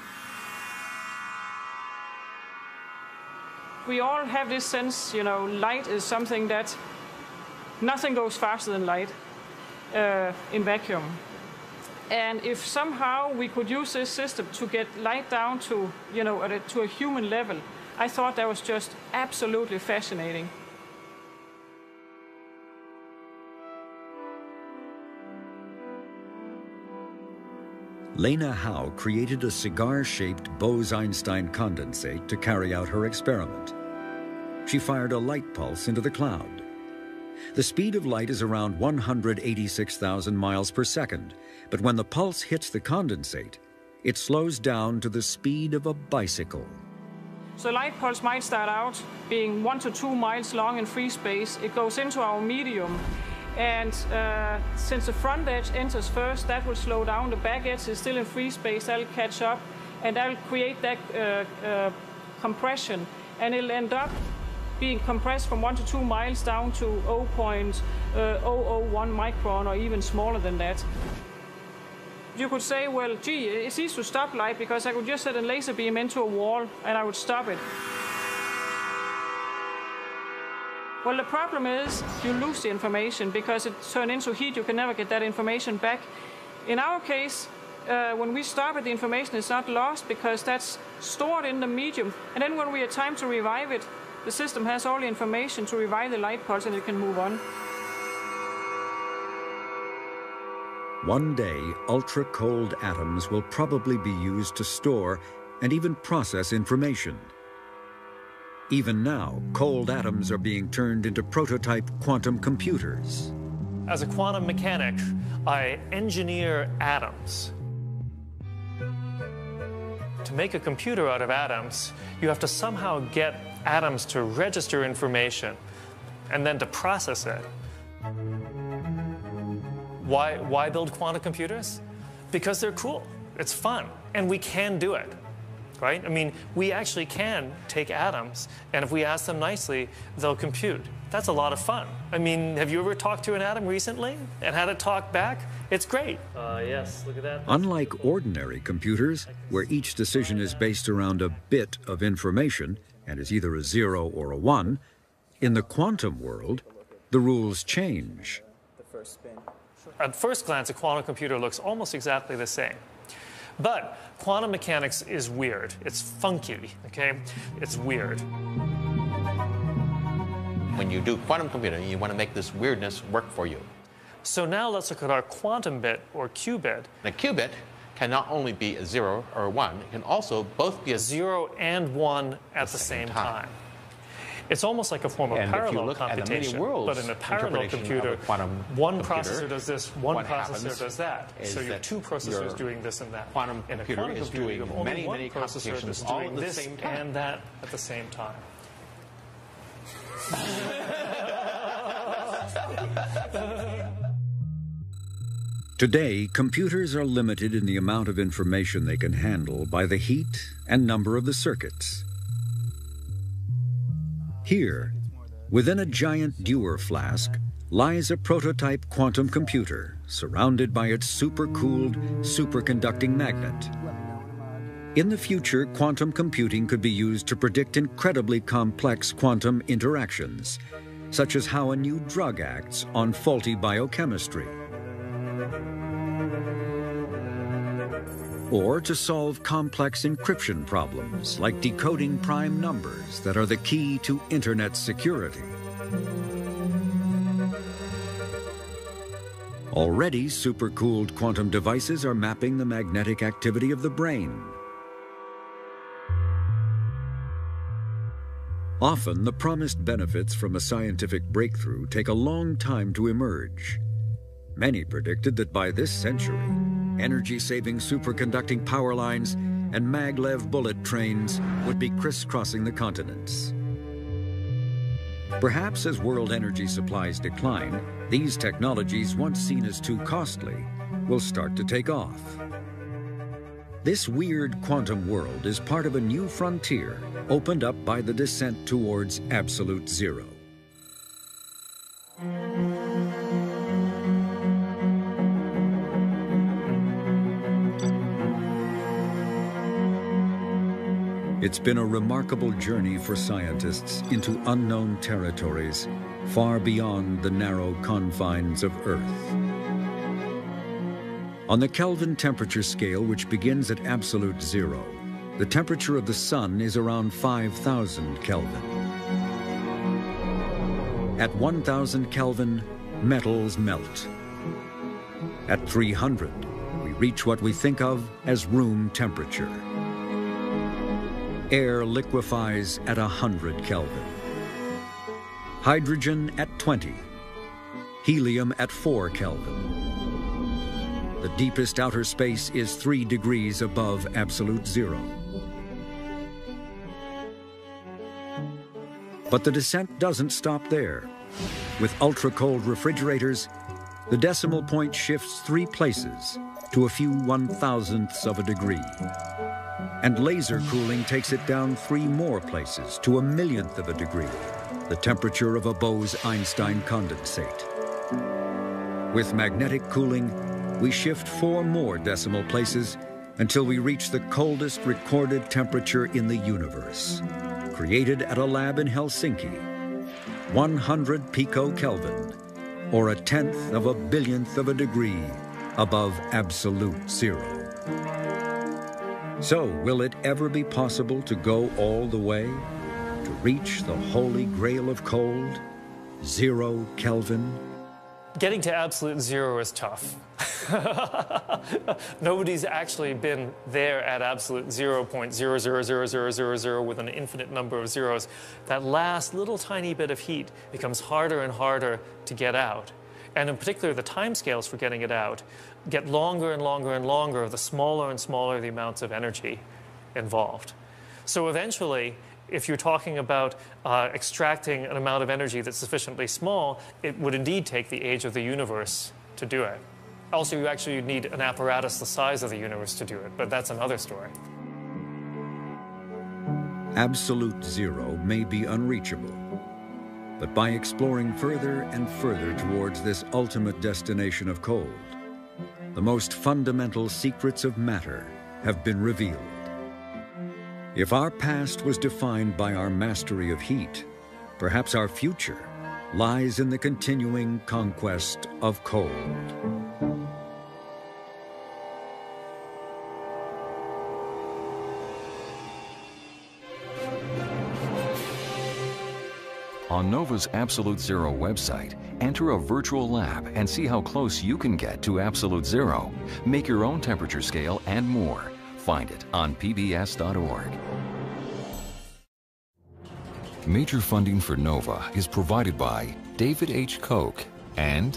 We all have this sense, light is something that nothing goes faster than light in vacuum. And if somehow we could use this system to get light down to, to a human level, I thought that was just absolutely fascinating. Lena Howe created a cigar-shaped Bose-Einstein condensate to carry out her experiment. She fired a light pulse into the cloud. The speed of light is around 186,000 miles per second, but when the pulse hits the condensate, it slows down to the speed of a bicycle. So light pulse might start out being 1 to 2 miles long in free space. It goes into our medium. And since the front edge enters first, that will slow down. The back edge is still in free space. That'll catch up, and that'll create that compression. And it'll end up being compressed from 1 to 2 miles down to 0.001 micron, or even smaller than that. You could say, well, gee, it's easy to stop light because I could just set a laser beam into a wall and I would stop it. Well, the problem is you lose the information because it's turned into heat. You can never get that information back. In our case, when we stop it, the information is not lost because that's stored in the medium. And then when we have time to revive it, the system has all the information to revive the light pulse and it can move on. One day, ultra-cold atoms will probably be used to store and even process information. Even now, cold atoms are being turned into prototype quantum computers. As a quantum mechanic, I engineer atoms. To make a computer out of atoms, you have to somehow get atoms to register information and then to process it. Why build quantum computers? Because they're cool. It's fun, and we can do it. Right? I mean, we actually can take atoms, and if we ask them nicely, they'll compute. That's a lot of fun. I mean, have you ever talked to an atom recently and had it talk back? It's great. Yes, look at that. Unlike ordinary computers, where each decision is based around a bit of information and is either a 0 or a 1, in the quantum world, the rules change. At first glance, a quantum computer looks almost exactly the same. But quantum mechanics is weird. It's funky, okay? It's weird. When you do quantum computing, you want to make this weirdness work for you. So now let's look at our quantum bit, or qubit. A qubit can not only be a 0 or a 1, it can also both be a 0 and 1 at the same time. It's almost like a form of parallel computation, but in a parallel computer, one processor does this, one processor does that. So you have two processors doing this and that. In a quantum computer, you have only one processor that's doing this and that at the same time. Today, computers are limited in the amount of information they can handle by the heat and number of the circuits. Here, within a giant Dewar flask, lies a prototype quantum computer surrounded by its supercooled, superconducting magnet. In the future, quantum computing could be used to predict incredibly complex quantum interactions, such as how a new drug acts on faulty biochemistry, or to solve complex encryption problems like decoding prime numbers that are the key to internet security. Already, supercooled quantum devices are mapping the magnetic activity of the brain. Often, the promised benefits from a scientific breakthrough take a long time to emerge. Many predicted that by this century, energy-saving superconducting power lines and maglev bullet trains would be crisscrossing the continents. Perhaps as world energy supplies decline, these technologies, once seen as too costly, will start to take off. This weird quantum world is part of a new frontier opened up by the descent towards absolute zero. It's been a remarkable journey for scientists into unknown territories, far beyond the narrow confines of Earth. On the Kelvin temperature scale, which begins at absolute zero, the temperature of the Sun is around 5,000 Kelvin. At 1,000 Kelvin, metals melt. At 300, we reach what we think of as room temperature. Air liquefies at 100 Kelvin. Hydrogen at 20. Helium at 4 Kelvin. The deepest outer space is 3 degrees above absolute zero. But the descent doesn't stop there. With ultra-cold refrigerators, the decimal point shifts 3 places to a few 1,000ths of a degree. And laser cooling takes it down 3 more places to a 1,000,000th of a degree, the temperature of a Bose-Einstein condensate. With magnetic cooling, we shift 4 more decimal places until we reach the coldest recorded temperature in the universe, created at a lab in Helsinki, 100 picokelvin, or a 1/10 of a 1,000,000th of a degree above absolute zero. So, will it ever be possible to go all the way, to reach the holy grail of cold, 0 Kelvin? Getting to absolute zero is tough. Nobody's actually been there at absolute 0.000000 with an infinite number of zeros. That last little tiny bit of heat becomes harder and harder to get out. And in particular, the timescales for getting it out get longer and longer and longer, the smaller and smaller the amounts of energy involved. So eventually, if you're talking about extracting an amount of energy that's sufficiently small, it would indeed take the age of the universe to do it. Also, you actually need an apparatus the size of the universe to do it, but that's another story. Absolute zero may be unreachable, but by exploring further and further towards this ultimate destination of cold, the most fundamental secrets of matter have been revealed. If our past was defined by our mastery of heat, perhaps our future lies in the continuing conquest of cold. On NOVA's Absolute Zero website, enter a virtual lab and see how close you can get to absolute zero. Make your own temperature scale and more. Find it on pbs.org. Major funding for NOVA is provided by David H. Koch and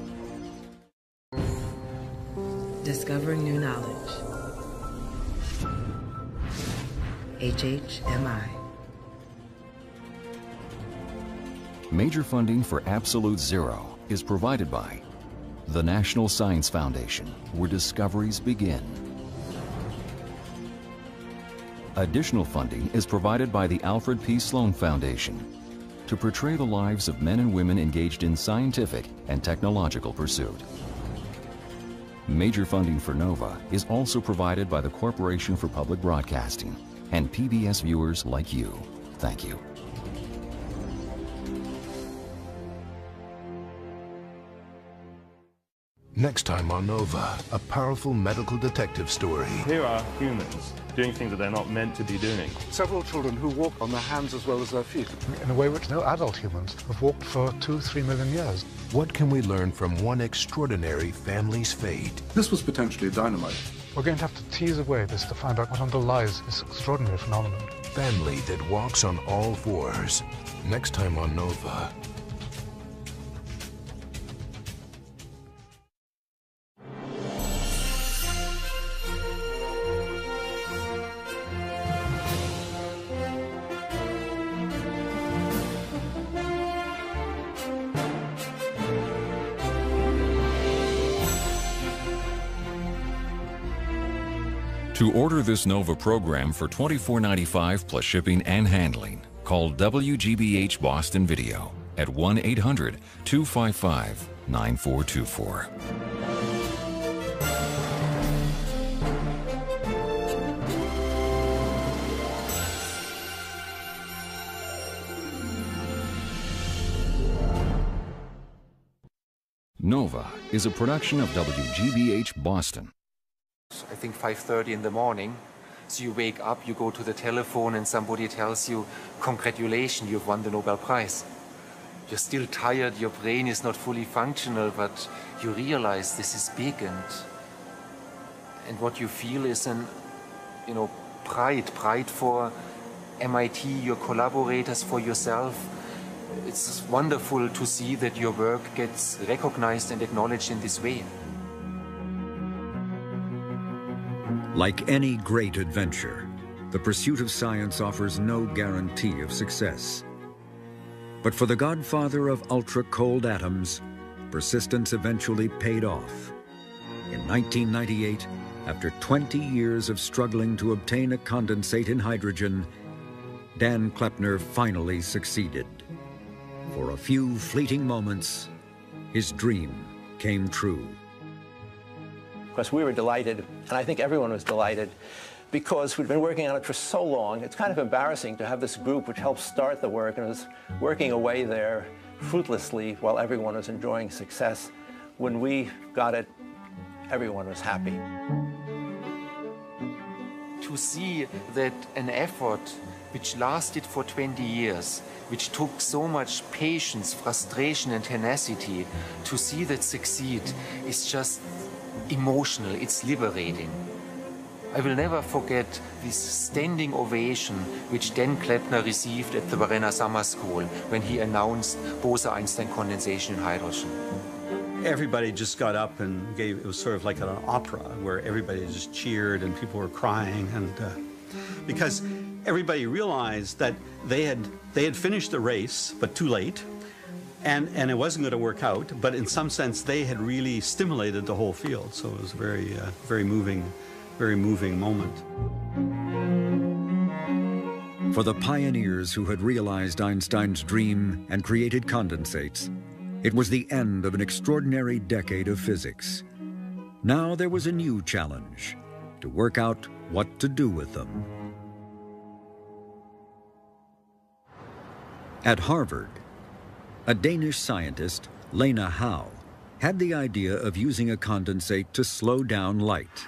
Discovering New Knowledge. HHMI. Major funding for Absolute Zero is provided by the National Science Foundation, where discoveries begin. Additional funding is provided by the Alfred P. Sloan Foundation to portray the lives of men and women engaged in scientific and technological pursuit. Major funding for NOVA is also provided by the Corporation for Public Broadcasting and PBS viewers like you. Thank you. Next time on NOVA, a powerful medical detective story. Here are humans doing things that they're not meant to be doing. Several children who walk on their hands as well as their feet. In a way which no adult humans have walked for 2-3 million years. What can we learn from one extraordinary family's fate? This was potentially dynamite. We're going to have to tease away this to find out what underlies this extraordinary phenomenon. Family that walks on all fours. Next time on NOVA. To order this NOVA program for $24.95 plus shipping and handling, call WGBH Boston Video at 1-800-255-9424. NOVA is a production of WGBH Boston. I think 5:30 in the morning. So you wake up, you go to the telephone, and somebody tells you, congratulations, you've won the Nobel Prize. You're still tired, your brain is not fully functional, but you realize this is big, and what you feel is an, pride for MIT, your collaborators, for yourself. It's wonderful to see that your work gets recognized and acknowledged in this way. Like any great adventure, the pursuit of science offers no guarantee of success. But for the godfather of ultra-cold atoms, persistence eventually paid off. In 1998, after 20 years of struggling to obtain a condensate in hydrogen, Dan Kleppner finally succeeded. For a few fleeting moments, his dream came true. Of course, we were delighted, and I think everyone was delighted, because we'd been working on it for so long. It's kind of embarrassing to have this group which helped start the work and was working away there fruitlessly while everyone was enjoying success. When we got it, everyone was happy. To see that an effort which lasted for 20 years, which took so much patience, frustration, and tenacity, to see that succeed is just emotional, it's liberating. I will never forget this standing ovation which Dan Kleppner received at the Varenna Summer School when he announced Bose-Einstein condensation in hydrogen. Everybody just got up and it was sort of like an opera where everybody just cheered and people were crying, and because everybody realized that they had finished the race, but too late, and it wasn't going to work out, but in some sense they had really stimulated the whole field, so it was a very moving moment. For the pioneers who had realized Einstein's dream and created condensates, it was the end of an extraordinary decade of physics. Now there was a new challenge: to work out what to do with them. At Harvard, a Danish scientist, Lena Howe, had the idea of using a condensate to slow down light.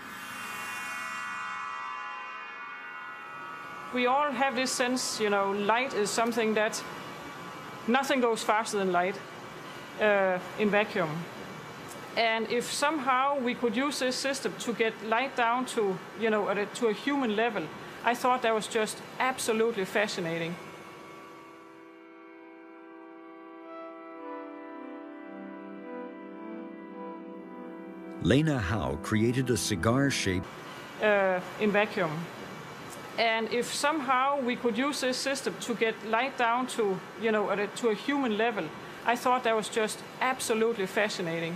We all have this sense, light is something that nothing goes faster than light in vacuum. And if somehow we could use this system to get light down to, to a human level, I thought that was just absolutely fascinating. Lena Howe created a cigar-shaped in vacuum. And if somehow we could use this system to get light down to, to a human level, I thought that was just absolutely fascinating.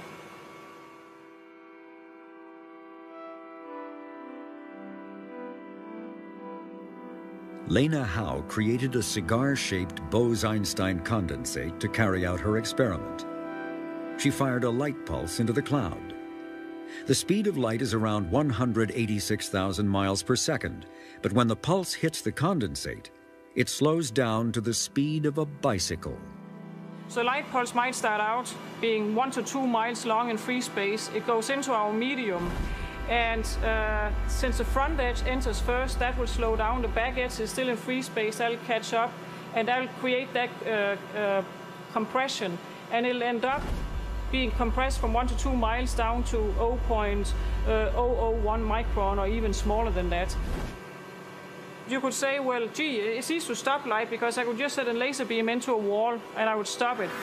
Lena Howe created a cigar-shaped Bose-Einstein condensate to carry out her experiment. She fired a light pulse into the cloud. The speed of light is around 186,000 miles per second, but when the pulse hits the condensate, it slows down to the speed of a bicycle. So light pulse might start out being 1 to 2 miles long in free space. It goes into our medium, and since the front edge enters first, that will slow down. The back edge is still in free space. That'll catch up, and that'll create that compression, and it'll end up being compressed from 1 to 2 miles down to 0.001 micron, or even smaller than that. You could say, well, gee, it's easy to stop light because I could just set a laser beam into a wall and I would stop it.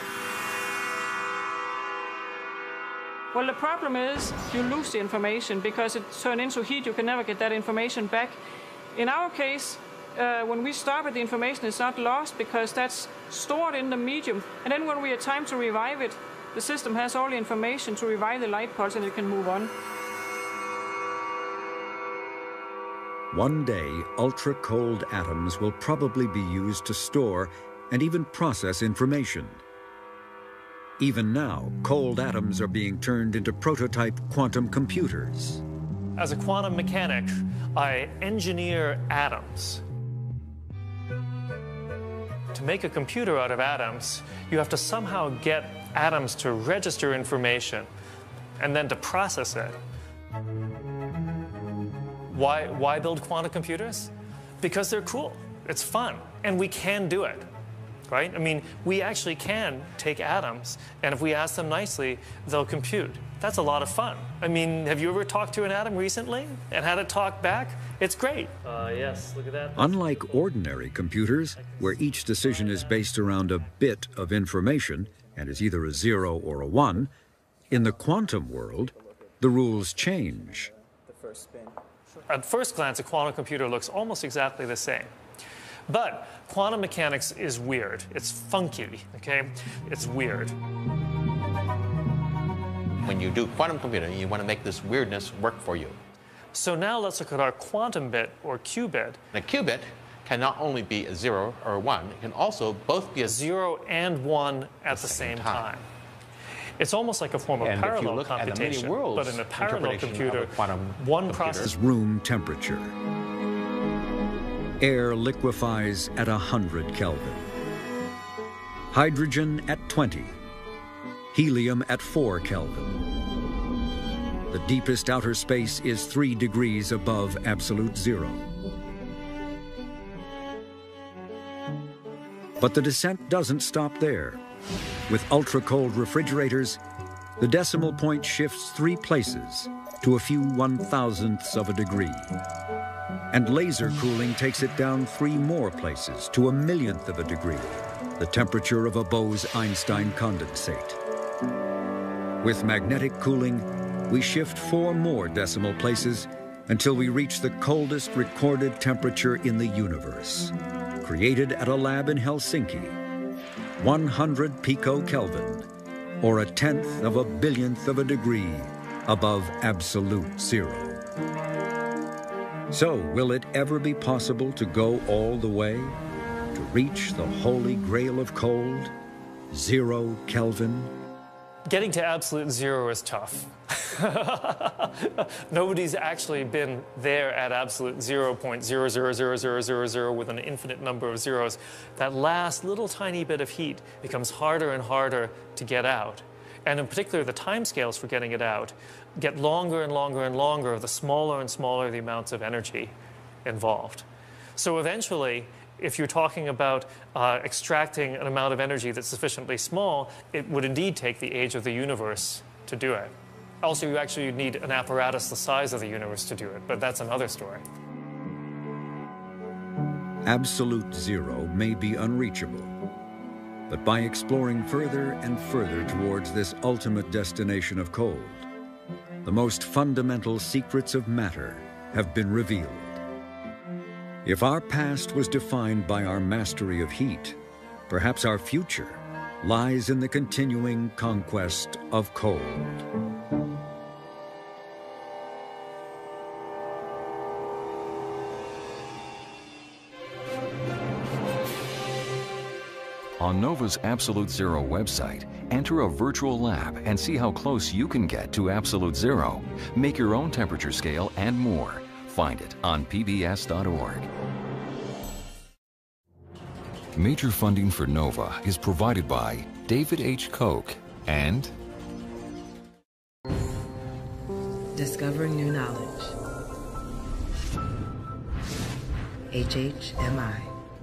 Well, the problem is you lose the information because it turns into heat. You can never get that information back. In our case, when we stop it, the information is not lost because that's stored in the medium. And then when we have time to revive it, the system has all the information to revive the light pulse and it can move on. One day, ultra-cold atoms will probably be used to store and even process information. Even now, cold atoms are being turned into prototype quantum computers. As a quantum mechanic, I engineer atoms. To make a computer out of atoms, you have to somehow get atoms to register information and then to process it. Why build quantum computers? Because they're cool. It's fun, and we can do it, right? I mean, we actually can take atoms, and if we ask them nicely, they'll compute. That's a lot of fun. I mean, have you ever talked to an atom recently and had it talk back? It's great. Yes, look at that. Unlike ordinary computers, where each decision is based around a bit of information and is either a 0 or a 1, in the quantum world, the rules change. At first glance, a quantum computer looks almost exactly the same. But quantum mechanics is weird. It's funky, okay? It's weird. When you do quantum computing, you want to make this weirdness work for you. So now let's look at our quantum bit, or qubit. A qubit can not only be a 0 or a 1, it can also both be a 0 and 1 at the same time. It's almost like a form of parallel computation, but in a parallel computer, one process. Room temperature. Air liquefies at 100 Kelvin. Hydrogen at 20. Helium at 4 Kelvin. The deepest outer space is 3 degrees above absolute zero. But the descent doesn't stop there. With ultra-cold refrigerators, the decimal point shifts 3 places to a few 1/1000ths of a degree. And laser cooling takes it down 3 more places to a 1/1000th of a degree, the temperature of a Bose-Einstein condensate. With magnetic cooling, we shift 4 more decimal places until we reach the coldest recorded temperature in the universe, created at a lab in Helsinki, 100 picokelvin, or a 1/10 of a billionth of a degree above absolute zero. So, will it ever be possible to go all the way, to reach the holy grail of cold, 0 Kelvin? Getting to absolute zero is tough. Nobody's actually been there at absolute 0.000000 with an infinite number of zeros. That last little tiny bit of heat becomes harder and harder to get out. And in particular, the timescales for getting it out get longer and longer and longer the smaller and smaller the amounts of energy involved. So eventually, if you're talking about extracting an amount of energy that's sufficiently small, it would indeed take the age of the universe to do it. Also, you actually need an apparatus the size of the universe to do it, but that's another story. Absolute zero may be unreachable, but by exploring further and further towards this ultimate destination of cold, the most fundamental secrets of matter have been revealed. If our past was defined by our mastery of heat, perhaps our future lies in the continuing conquest of cold. On NOVA's Absolute Zero website, enter a virtual lab and see how close you can get to absolute zero. Make your own temperature scale and more. Find it on pbs.org. Major funding for NOVA is provided by David H. Koch and Discovering New Knowledge. HHMI.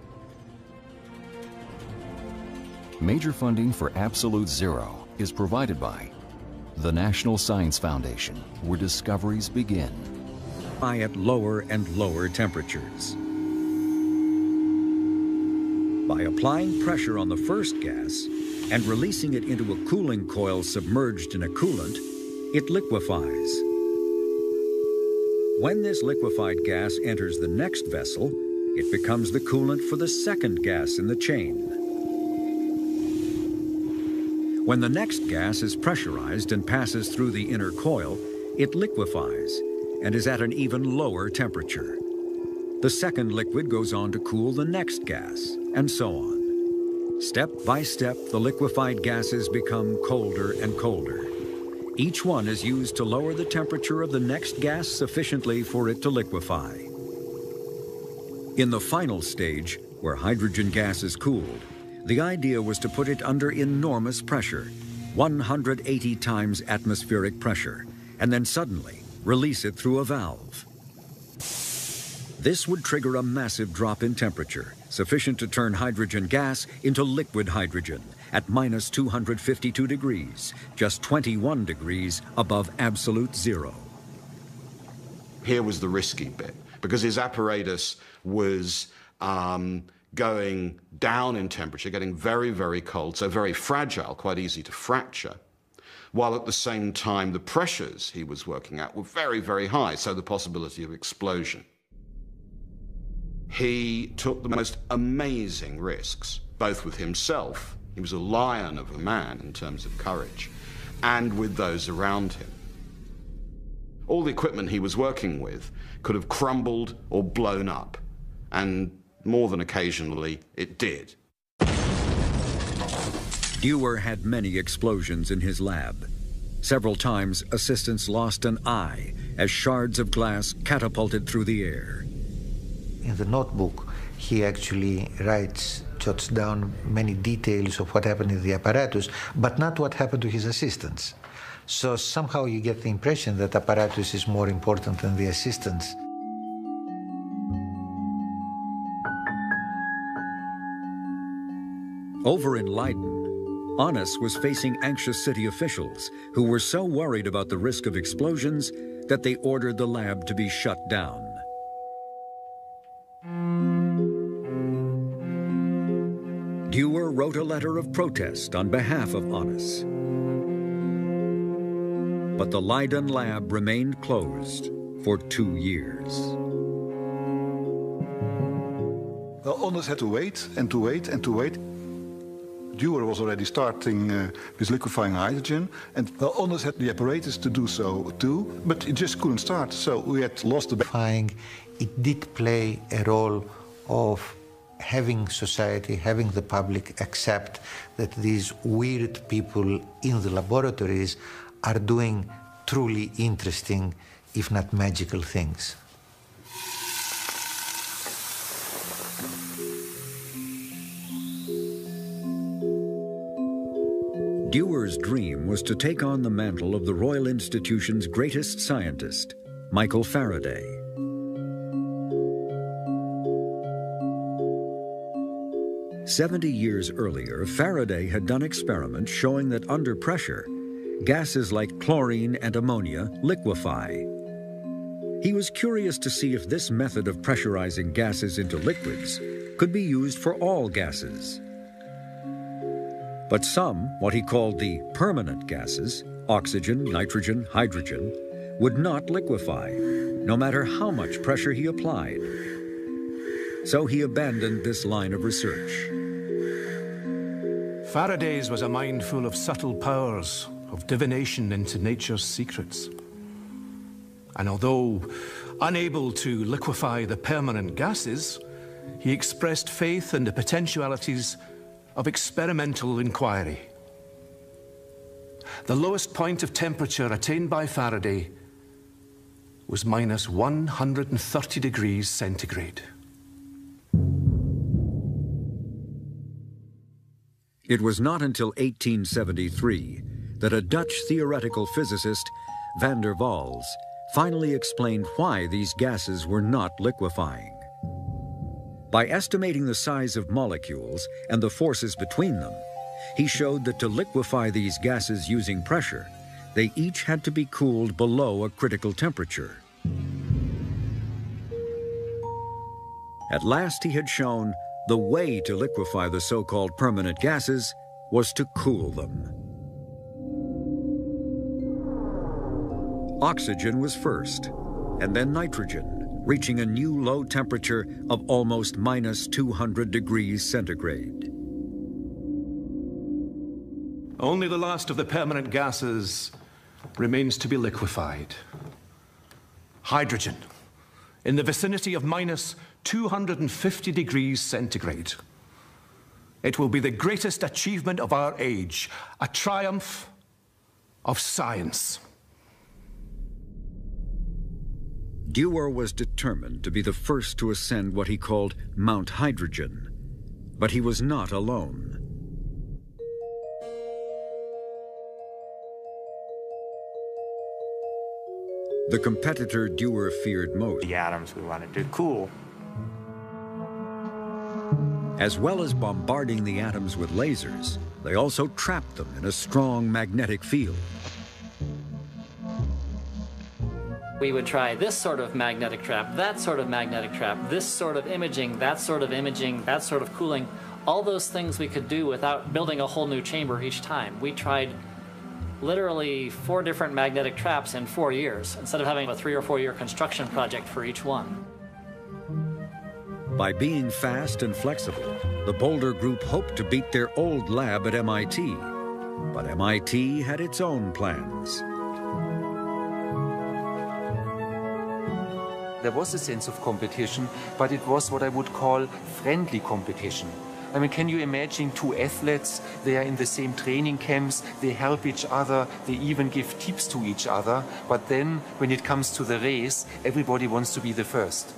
Major funding for Absolute Zero is provided by the National Science Foundation, where discoveries begin. At lower and lower temperatures. By applying pressure on the first gas and releasing it into a cooling coil submerged in a coolant, it liquefies. When this liquefied gas enters the next vessel, it becomes the coolant for the second gas in the chain. When the next gas is pressurized and passes through the inner coil, it liquefies and is at an even lower temperature. The second liquid goes on to cool the next gas, and so on. Step by step, the liquefied gases become colder and colder. Each one is used to lower the temperature of the next gas sufficiently for it to liquefy. In the final stage, where hydrogen gas is cooled, the idea was to put it under enormous pressure, 180 times atmospheric pressure, and then suddenly release it through a valve. This would trigger a massive drop in temperature, sufficient to turn hydrogen gas into liquid hydrogen at minus 252 degrees, just 21 degrees above absolute zero. Here was the risky bit, because his apparatus was going down in temperature, getting very, very cold, so very fragile, quite easy to fracture, while at the same time the pressures he was working at were very, very high, so the possibility of explosion. He took the most amazing risks, both with himself, he was a lion of a man in terms of courage, and with those around him. All the equipment he was working with could have crumbled or blown up, and more than occasionally it did. Dewar had many explosions in his lab. Several times, assistants lost an eye as shards of glass catapulted through the air. In the notebook, he actually jots down many details of what happened in the apparatus, but not what happened to his assistants. So somehow you get the impression that apparatus is more important than the assistants. Over in Leiden, Honus was facing anxious city officials who were so worried about the risk of explosions that they ordered the lab to be shut down. Dewar wrote a letter of protest on behalf of Honus. But the Leiden lab remained closed for 2 years. Well, Honus had to wait and to wait and to wait. Dewar was already starting with liquefying hydrogen, and well, Honus had the apparatus to do so too, but it just couldn't start, so we had lost the... It did play a role of having society, having the public accept that these weird people in the laboratories are doing truly interesting, if not magical things. Dewar's dream was to take on the mantle of the Royal Institution's greatest scientist, Michael Faraday. "70 years earlier, Faraday had done experiments showing that under pressure, gases like chlorine and ammonia liquefy. He was curious to see if this method of pressurizing gases into liquids could be used for all gases. But some, what he called the permanent gases, oxygen, nitrogen, hydrogen, would not liquefy, no matter how much pressure he applied. So he abandoned this line of research. Faraday's was a mind full of subtle powers, of divination into nature's secrets. And although unable to liquefy the permanent gases, he expressed faith in the potentialities of experimental inquiry. The lowest point of temperature attained by Faraday was minus 130 degrees centigrade. It was not until 1873 that a Dutch theoretical physicist, van der Waals, finally explained why these gases were not liquefying. By estimating the size of molecules and the forces between them, he showed that to liquefy these gases using pressure, they each had to be cooled below a critical temperature. At last he had shown the way to liquefy the so-called permanent gases was to cool them. Oxygen was first, and then nitrogen, reaching a new low temperature of almost minus 200 degrees centigrade. Only the last of the permanent gases remains to be liquefied. Hydrogen, in the vicinity of minus 250 degrees centigrade. It will be the greatest achievement of our age, a triumph of science. Dewar was determined to be the first to ascend what he called Mount Hydrogen, but he was not alone. The competitor Dewar feared most, the atoms we wanted to cool. As well as bombarding the atoms with lasers, they also trapped them in a strong magnetic field. We would try this sort of magnetic trap, that sort of magnetic trap, this sort of imaging, that sort of imaging, that sort of cooling. All those things we could do without building a whole new chamber each time. We tried literally 4 different magnetic traps in 4 years, instead of having a 3 or 4 year construction project for each one. By being fast and flexible, the Boulder Group hoped to beat their old lab at MIT. But MIT had its own plans. There was a sense of competition, but it was what I would call friendly competition. I mean, can you imagine 2 athletes? They are in the same training camps, they help each other, they even give tips to each other. But then, when it comes to the race, everybody wants to be the first.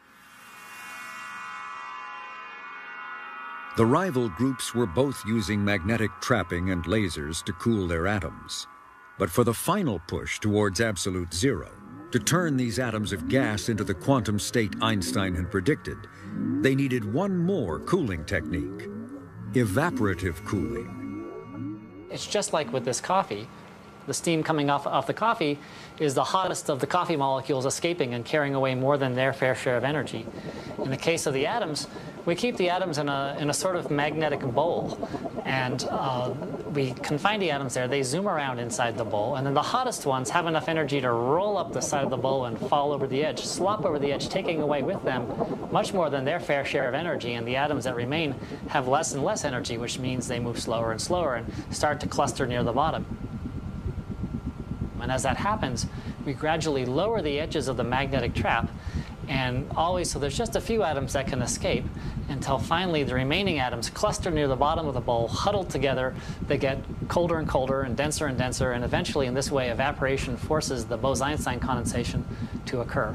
The rival groups were both using magnetic trapping and lasers to cool their atoms. But for the final push towards absolute zero, to turn these atoms of gas into the quantum state Einstein had predicted, they needed one more cooling technique: evaporative cooling. It's just like with this coffee. The steam coming off the coffee is the hottest of the coffee molecules escaping and carrying away more than their fair share of energy. In the case of the atoms, we keep the atoms in a sort of magnetic bowl, and we confine the atoms there. They zoom around inside the bowl, and then the hottest ones have enough energy to roll up the side of the bowl and fall over the edge, slop over the edge, taking away with them much more than their fair share of energy, and the atoms that remain have less and less energy, which means they move slower and slower and start to cluster near the bottom. And as that happens, we gradually lower the edges of the magnetic trap, and always, so there's just a few atoms that can escape, until finally the remaining atoms cluster near the bottom of the bowl, huddled together. They get colder and colder and denser, and eventually in this way evaporation forces the Bose-Einstein condensation to occur.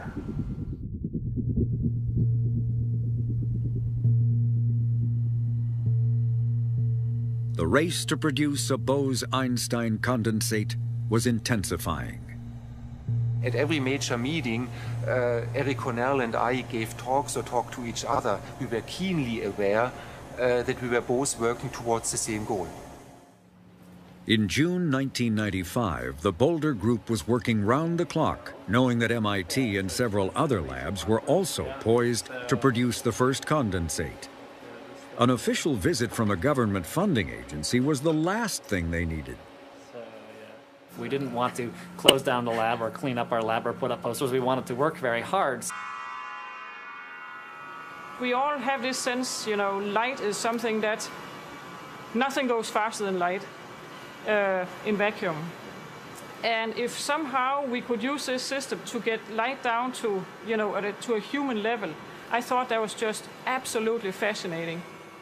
The race to produce a Bose-Einstein condensate was intensifying. At every major meeting, Eric Cornell and I gave talks or talked to each other. We were keenly aware that we were both working towards the same goal. In June 1995, the Boulder Group was working round the clock, knowing that MIT and several other labs were also poised to produce the first condensate. An official visit from a government funding agency was the last thing they needed. We didn't want to close down the lab or clean up our lab or put up posters. We wanted to work very hard. We all have this sense, you know, light is something that nothing goes faster than light in vacuum. And if somehow we could use this system to get light down to, you know, to a human level, I thought that was just absolutely fascinating.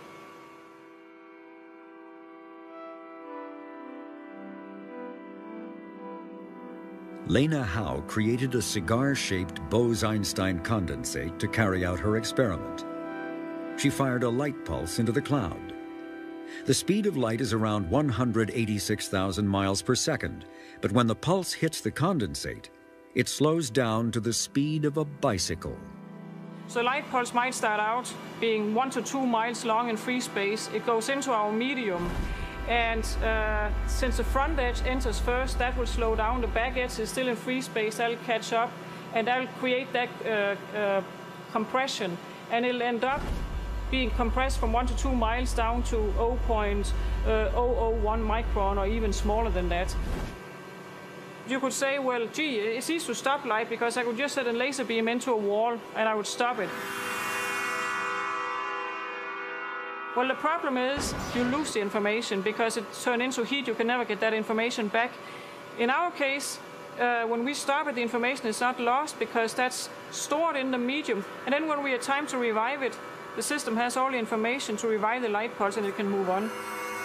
Lena Howe created a cigar-shaped Bose-Einstein condensate to carry out her experiment. She fired a light pulse into the cloud. The speed of light is around 186,000 miles per second, but when the pulse hits the condensate, it slows down to the speed of a bicycle. So light pulse might start out being 1 to 2 miles long in free space. It goes into our medium. And since the front edge enters first, that will slow down. The back edge is still in free space. That will catch up, and that will create that compression. And it'll end up being compressed from 1 to 2 miles down to 0.001 micron, or even smaller than that. You could say, well, gee, it's easy to stop light, because I could just set a laser beam into a wall, and I would stop it. Well, the problem is you lose the information because it turns into heat. You can never get that information back. In our case, when we stop it, the information is not lost because that's stored in the medium. And then when we have time to revive it, the system has all the information to revive the light pulse and it can move on.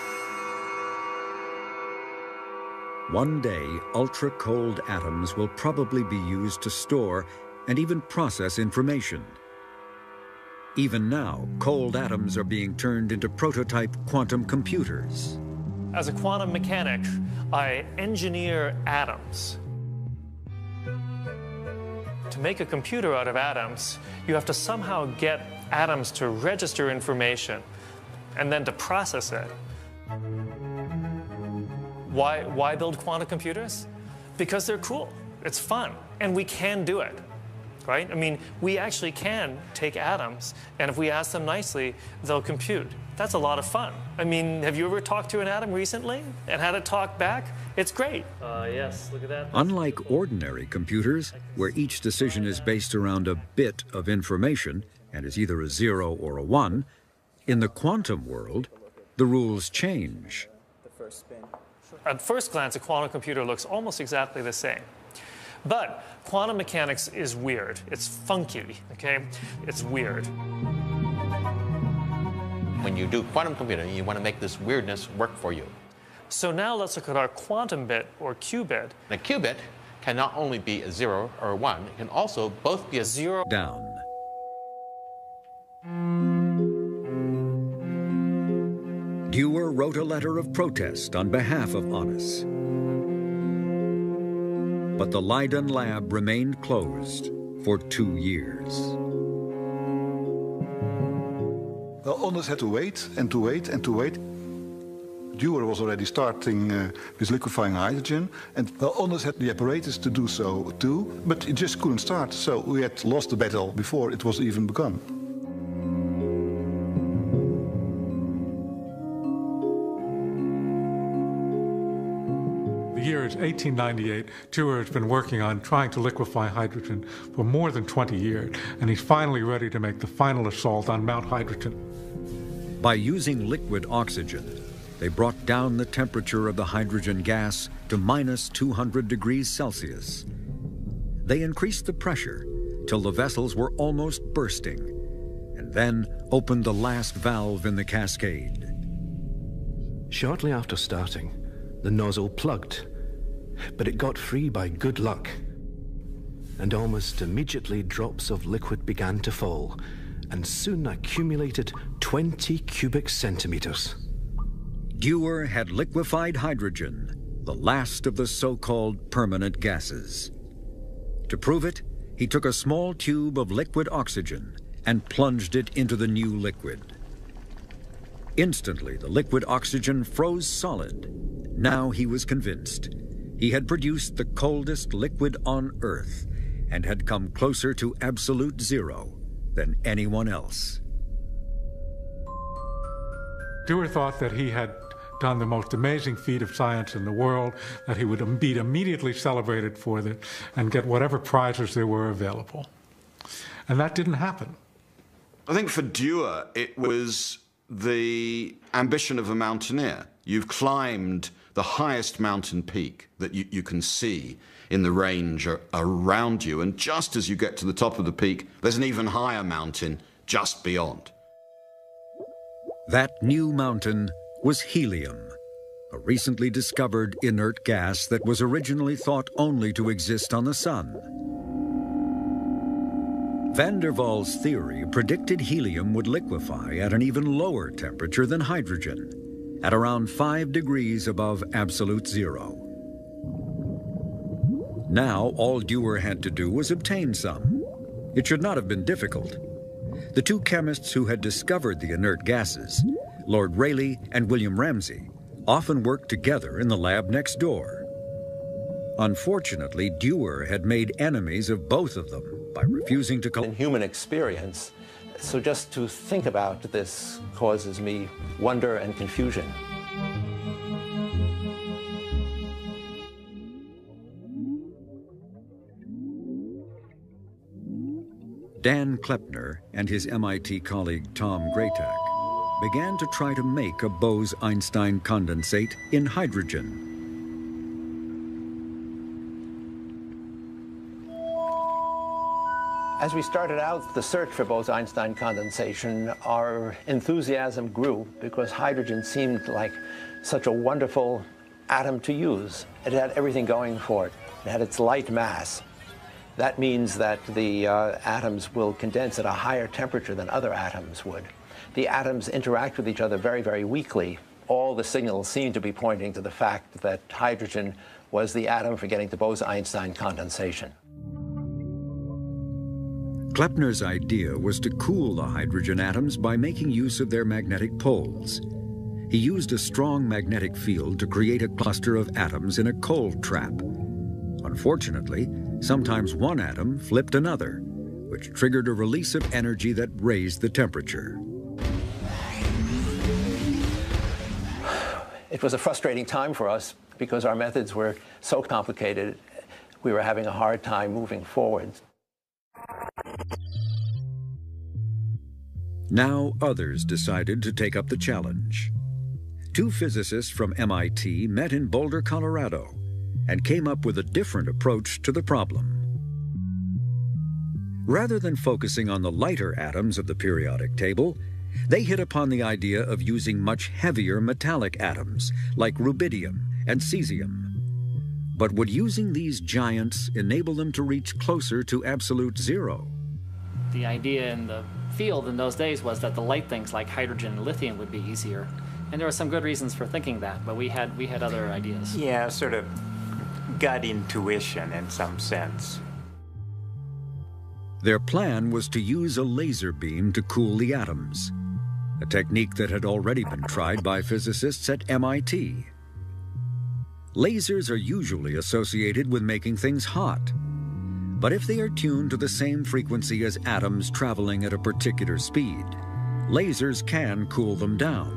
One day, ultra-cold atoms will probably be used to store and even process information. Even now, cold atoms are being turned into prototype quantum computers. As a quantum mechanic, I engineer atoms. To make a computer out of atoms, you have to somehow get atoms to register information and then to process it. Why build quantum computers? Because they're cool, it's fun, and we can do it, right? I mean, we actually can take atoms, and if we ask them nicely, they'll compute. That's a lot of fun. I mean, have you ever talked to an atom recently and had it talk back? It's great. Yes, look at that. Unlike ordinary computers, where each decision is based around a bit of information and is either a 0 or a 1, in the quantum world, the rules change. At first glance, a quantum computer looks almost exactly the same. But quantum mechanics is weird. It's funky, okay? It's weird. When you do quantum computing, you want to make this weirdness work for you. So now let's look at our quantum bit, or qubit. The qubit can not only be a 0 or a 1, it can also both be a 0 down. Dewar wrote a letter of protest on behalf of Onnes. But the Leiden lab remained closed for 2 years. Well, Onnes had to wait and to wait and to wait. Dewar was already starting with liquefying hydrogen, and well, Onnes had the apparatus to do so too, but it just couldn't start, so we had lost the battle before it was even begun. The year is 1898. Dewar has been working on trying to liquefy hydrogen for more than 20 years, and he's finally ready to make the final assault on Mount Hydrogen. By using liquid oxygen, they brought down the temperature of the hydrogen gas to -200 degrees Celsius. They increased the pressure till the vessels were almost bursting, and then opened the last valve in the cascade. Shortly after starting, the nozzle plugged, but it got free by good luck. And almost immediately drops of liquid began to fall, and soon accumulated 20 cubic centimeters. Dewar had liquefied hydrogen, the last of the so-called permanent gases. To prove it, he took a small tube of liquid oxygen and plunged it into the new liquid. Instantly, the liquid oxygen froze solid. Now he was convinced. He had produced the coldest liquid on Earth and had come closer to absolute zero than anyone else. Dewar thought that he had done the most amazing feat of science in the world, that he would be immediately celebrated for it and get whatever prizes there were available. And that didn't happen. I think for Dewar, it was the ambition of a mountaineer. You've climbed the highest mountain peak that you can see in the range around you, and just as you get to the top of the peak, there's an even higher mountain just beyond. That new mountain was helium, a recently discovered inert gas that was originally thought only to exist on the sun. Van der Waals' theory predicted helium would liquefy at an even lower temperature than hydrogen, at around 5 degrees above absolute zero. Now, all Dewar had to do was obtain some. It should not have been difficult. The two chemists who had discovered the inert gases, Lord Rayleigh and William Ramsay, often worked together in the lab next door. Unfortunately, Dewar had made enemies of both of them by refusing to in human experience. So just to think about this causes me wonder and confusion. Dan Kleppner and his MIT colleague Tom Graytak began to try to make a Bose-Einstein condensate in hydrogen. As we started out the search for Bose-Einstein condensation, our enthusiasm grew because hydrogen seemed like such a wonderful atom to use. It had everything going for it. It had its light mass. That means that the atoms will condense at a higher temperature than other atoms would. The atoms interact with each other very, very weakly. All the signals seem to be pointing to the fact that hydrogen was the atom for getting to Bose-Einstein condensation. Kleppner's idea was to cool the hydrogen atoms by making use of their magnetic poles. He used a strong magnetic field to create a cluster of atoms in a cold trap. Unfortunately, sometimes one atom flipped another, which triggered a release of energy that raised the temperature. It was a frustrating time for us because our methods were so complicated, we were having a hard time moving forward. Now others decided to take up the challenge. Two physicists from MIT met in Boulder, Colorado, and came up with a different approach to the problem. Rather than focusing on the lighter atoms of the periodic table, they hit upon the idea of using much heavier metallic atoms, like rubidium and cesium. But would using these giants enable them to reach closer to absolute zero? The idea in the field in those days was that the light things like hydrogen and lithium would be easier. And there were some good reasons for thinking that, but we had other ideas. Yeah, sort of gut intuition in some sense. Their plan was to use a laser beam to cool the atoms, a technique that had already been tried by physicists at MIT. Lasers are usually associated with making things hot, but if they are tuned to the same frequency as atoms traveling at a particular speed, lasers can cool them down.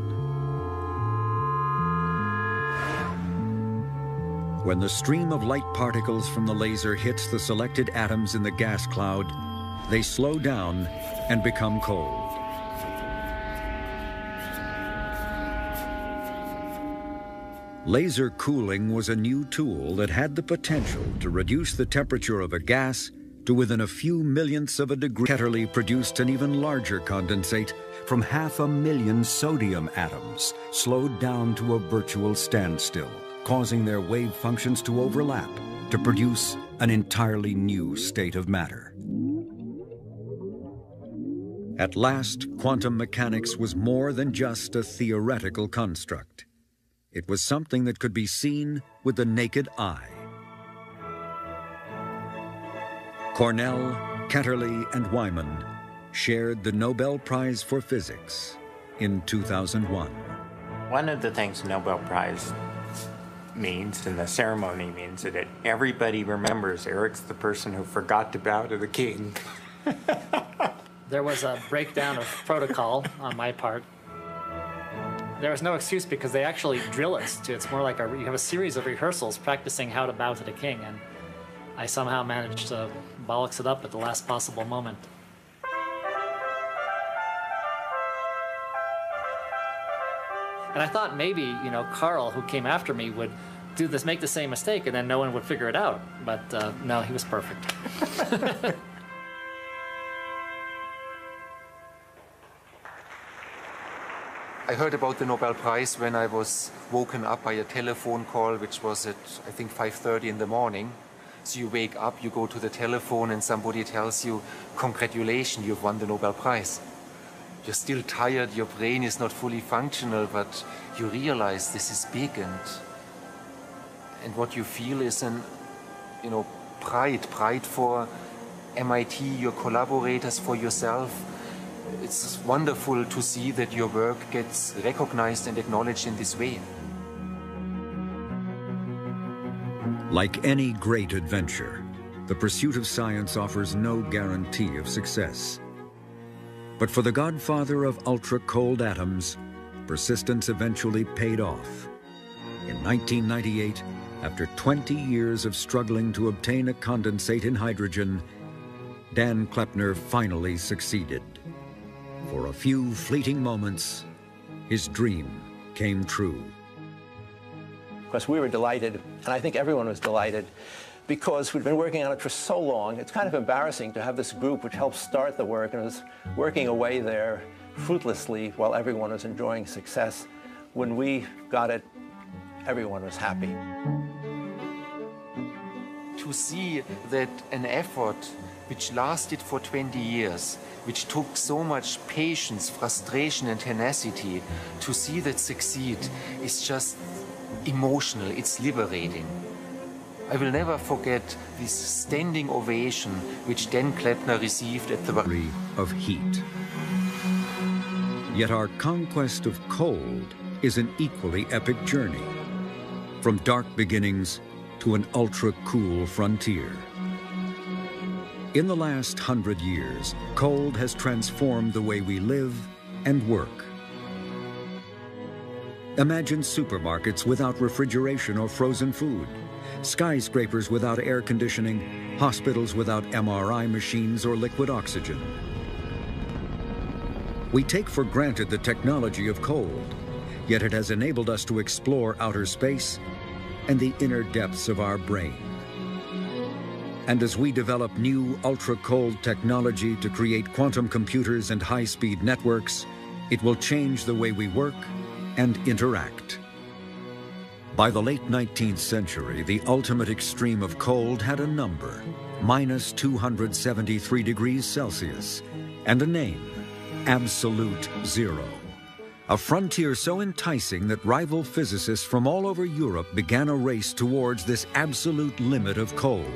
When the stream of light particles from the laser hits the selected atoms in the gas cloud, they slow down and become cold. Laser cooling was a new tool that had the potential to reduce the temperature of a gas to within a few millionths of a degree. Ketterle produced an even larger condensate from 500,000 sodium atoms, slowed down to a virtual standstill, causing their wave functions to overlap to produce an entirely new state of matter. At last, quantum mechanics was more than just a theoretical construct. It was something that could be seen with the naked eye. Cornell, Ketterle, and Wyman shared the Nobel Prize for Physics in 2001. One of the things the Nobel Prize means, and the ceremony means, that everybody remembers Eric's the person who forgot to bow to the king. There was a breakdown of protocol on my part. There was no excuse because they actually drill us. It's more like you have a series of rehearsals practicing how to bow to the king, and I somehow managed to bollocks it up at the last possible moment. And I thought maybe, Carl, who came after me, would make the same mistake, and then no one would figure it out. But no, he was perfect. I heard about the Nobel Prize when I was woken up by a telephone call, which was at, I think, 5:30 in the morning. So you wake up, you go to the telephone, and somebody tells you, congratulations, you've won the Nobel Prize. You're still tired, your brain is not fully functional, but you realize this is big, and what you feel is pride for MIT, your collaborators, for yourself. It's wonderful to see that your work gets recognized and acknowledged in this way. Like any great adventure, the pursuit of science offers no guarantee of success. But for the godfather of ultra-cold atoms, persistence eventually paid off. In 1998, after 20 years of struggling to obtain a condensate in hydrogen, Dan Kleppner finally succeeded. For a few fleeting moments, his dream came true. Of course, we were delighted, and I think everyone was delighted, because we'd been working on it for so long. It's kind of embarrassing to have this group which helped start the work and was working away there fruitlessly while everyone was enjoying success. When we got it, everyone was happy. To see that an effort which lasted for 20 years, which took so much patience, frustration and tenacity, to see that succeed is just emotional, it's liberating. I will never forget this standing ovation which Dan Kleppner received at the of heat. Yet our conquest of cold is an equally epic journey, from dark beginnings to an ultra-cool frontier. In the last 100 years, cold has transformed the way we live and work. Imagine supermarkets without refrigeration or frozen food, skyscrapers without air conditioning, hospitals without MRI machines or liquid oxygen. We take for granted the technology of cold, yet it has enabled us to explore outer space and the inner depths of our brain. And as we develop new ultra-cold technology to create quantum computers and high-speed networks, it will change the way we work and interact. By the late 19th century, the ultimate extreme of cold had a number, -273 degrees Celsius, and a name, absolute zero. A frontier so enticing that rival physicists from all over Europe began a race towards this absolute limit of cold.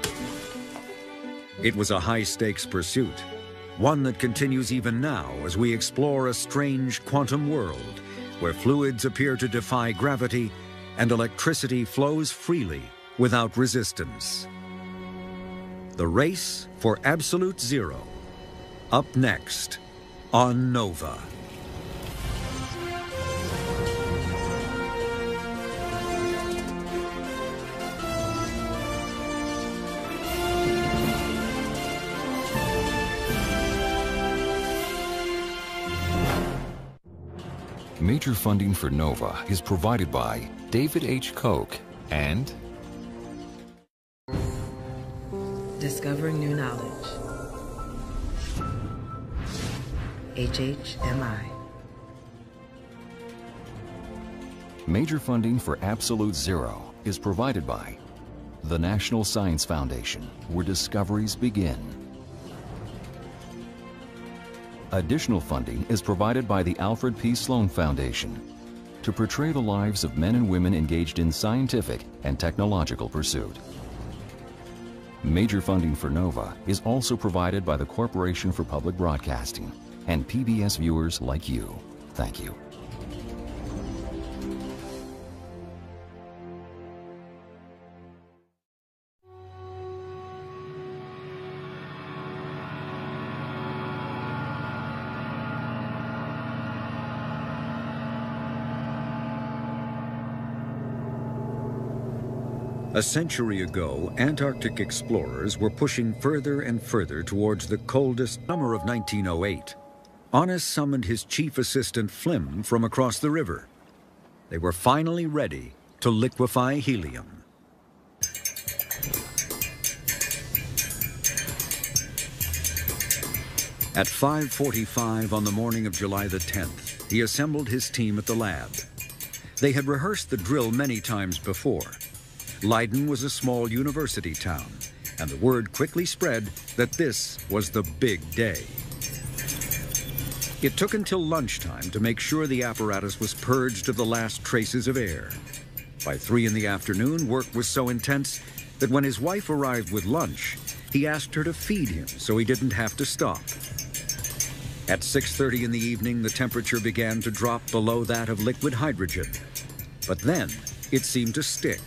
It was a high-stakes pursuit, one that continues even now as we explore a strange quantum world where fluids appear to defy gravity and electricity flows freely without resistance. The race for absolute zero, up next on Nova. Major funding for NOVA is provided by David H. Koch and Discovering New Knowledge. HHMI. Major funding for Absolute Zero is provided by the National Science Foundation, where discoveries begin. Additional funding is provided by the Alfred P. Sloan Foundation to portray the lives of men and women engaged in scientific and technological pursuit. Major funding for NOVA is also provided by the Corporation for Public Broadcasting and PBS viewers like you. Thank you. A century ago, Antarctic explorers were pushing further and further towards the coldest summer of 1908. Honest summoned his chief assistant Flim from across the river. They were finally ready to liquefy helium. At 5:45 on the morning of July the 10th, he assembled his team at the lab. They had rehearsed the drill many times before. Leiden was a small university town, and the word quickly spread that this was the big day. It took until lunchtime to make sure the apparatus was purged of the last traces of air. By 3 in the afternoon, work was so intense that when his wife arrived with lunch, he asked her to feed him so he didn't have to stop. At 6:30 in the evening, the temperature began to drop below that of liquid hydrogen. But then it seemed to stick.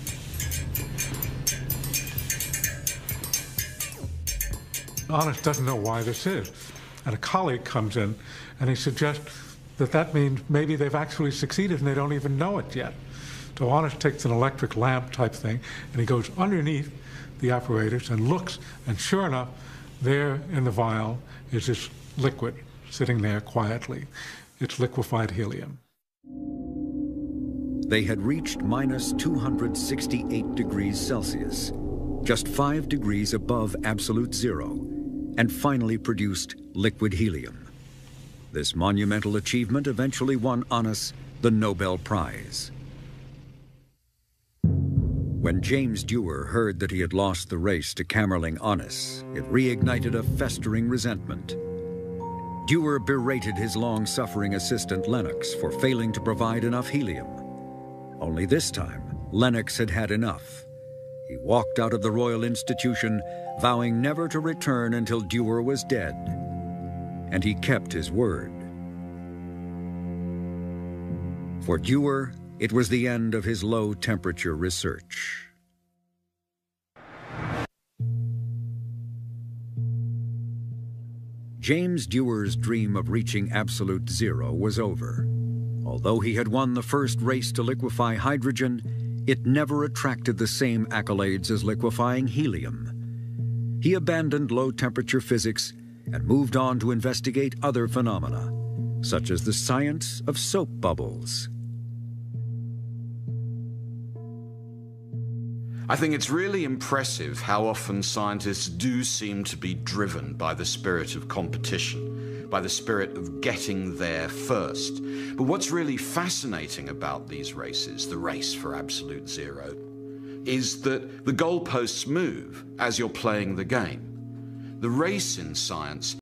Honest doesn't know why this is. And a colleague comes in and he suggests that that means maybe they've actually succeeded and they don't even know it yet. So Honest takes an electric lamp type thing and he goes underneath the apparatus and looks, and sure enough, there in the vial is this liquid sitting there quietly. It's liquefied helium. They had reached -268 degrees Celsius, just 5 degrees above absolute zero, and finally produced liquid helium. This monumental achievement eventually won Onnes the Nobel Prize. When James Dewar heard that he had lost the race to Kamerlingh Onnes, it reignited a festering resentment. Dewar berated his long-suffering assistant Lennox for failing to provide enough helium. Only this time, Lennox had had enough. He walked out of the Royal Institution, vowing never to return until Dewar was dead. And he kept his word. For Dewar, it was the end of his low-temperature research. James Dewar's dream of reaching absolute zero was over. Although he had won the first race to liquefy hydrogen, it never attracted the same accolades as liquefying helium. He abandoned low-temperature physics and moved on to investigate other phenomena, such as the science of soap bubbles. I think it's really impressive how often scientists do seem to be driven by the spirit of competition, by the spirit of getting there first. But what's really fascinating about these races, the race for absolute zero, is that the goalposts move as you're playing the game. The race in science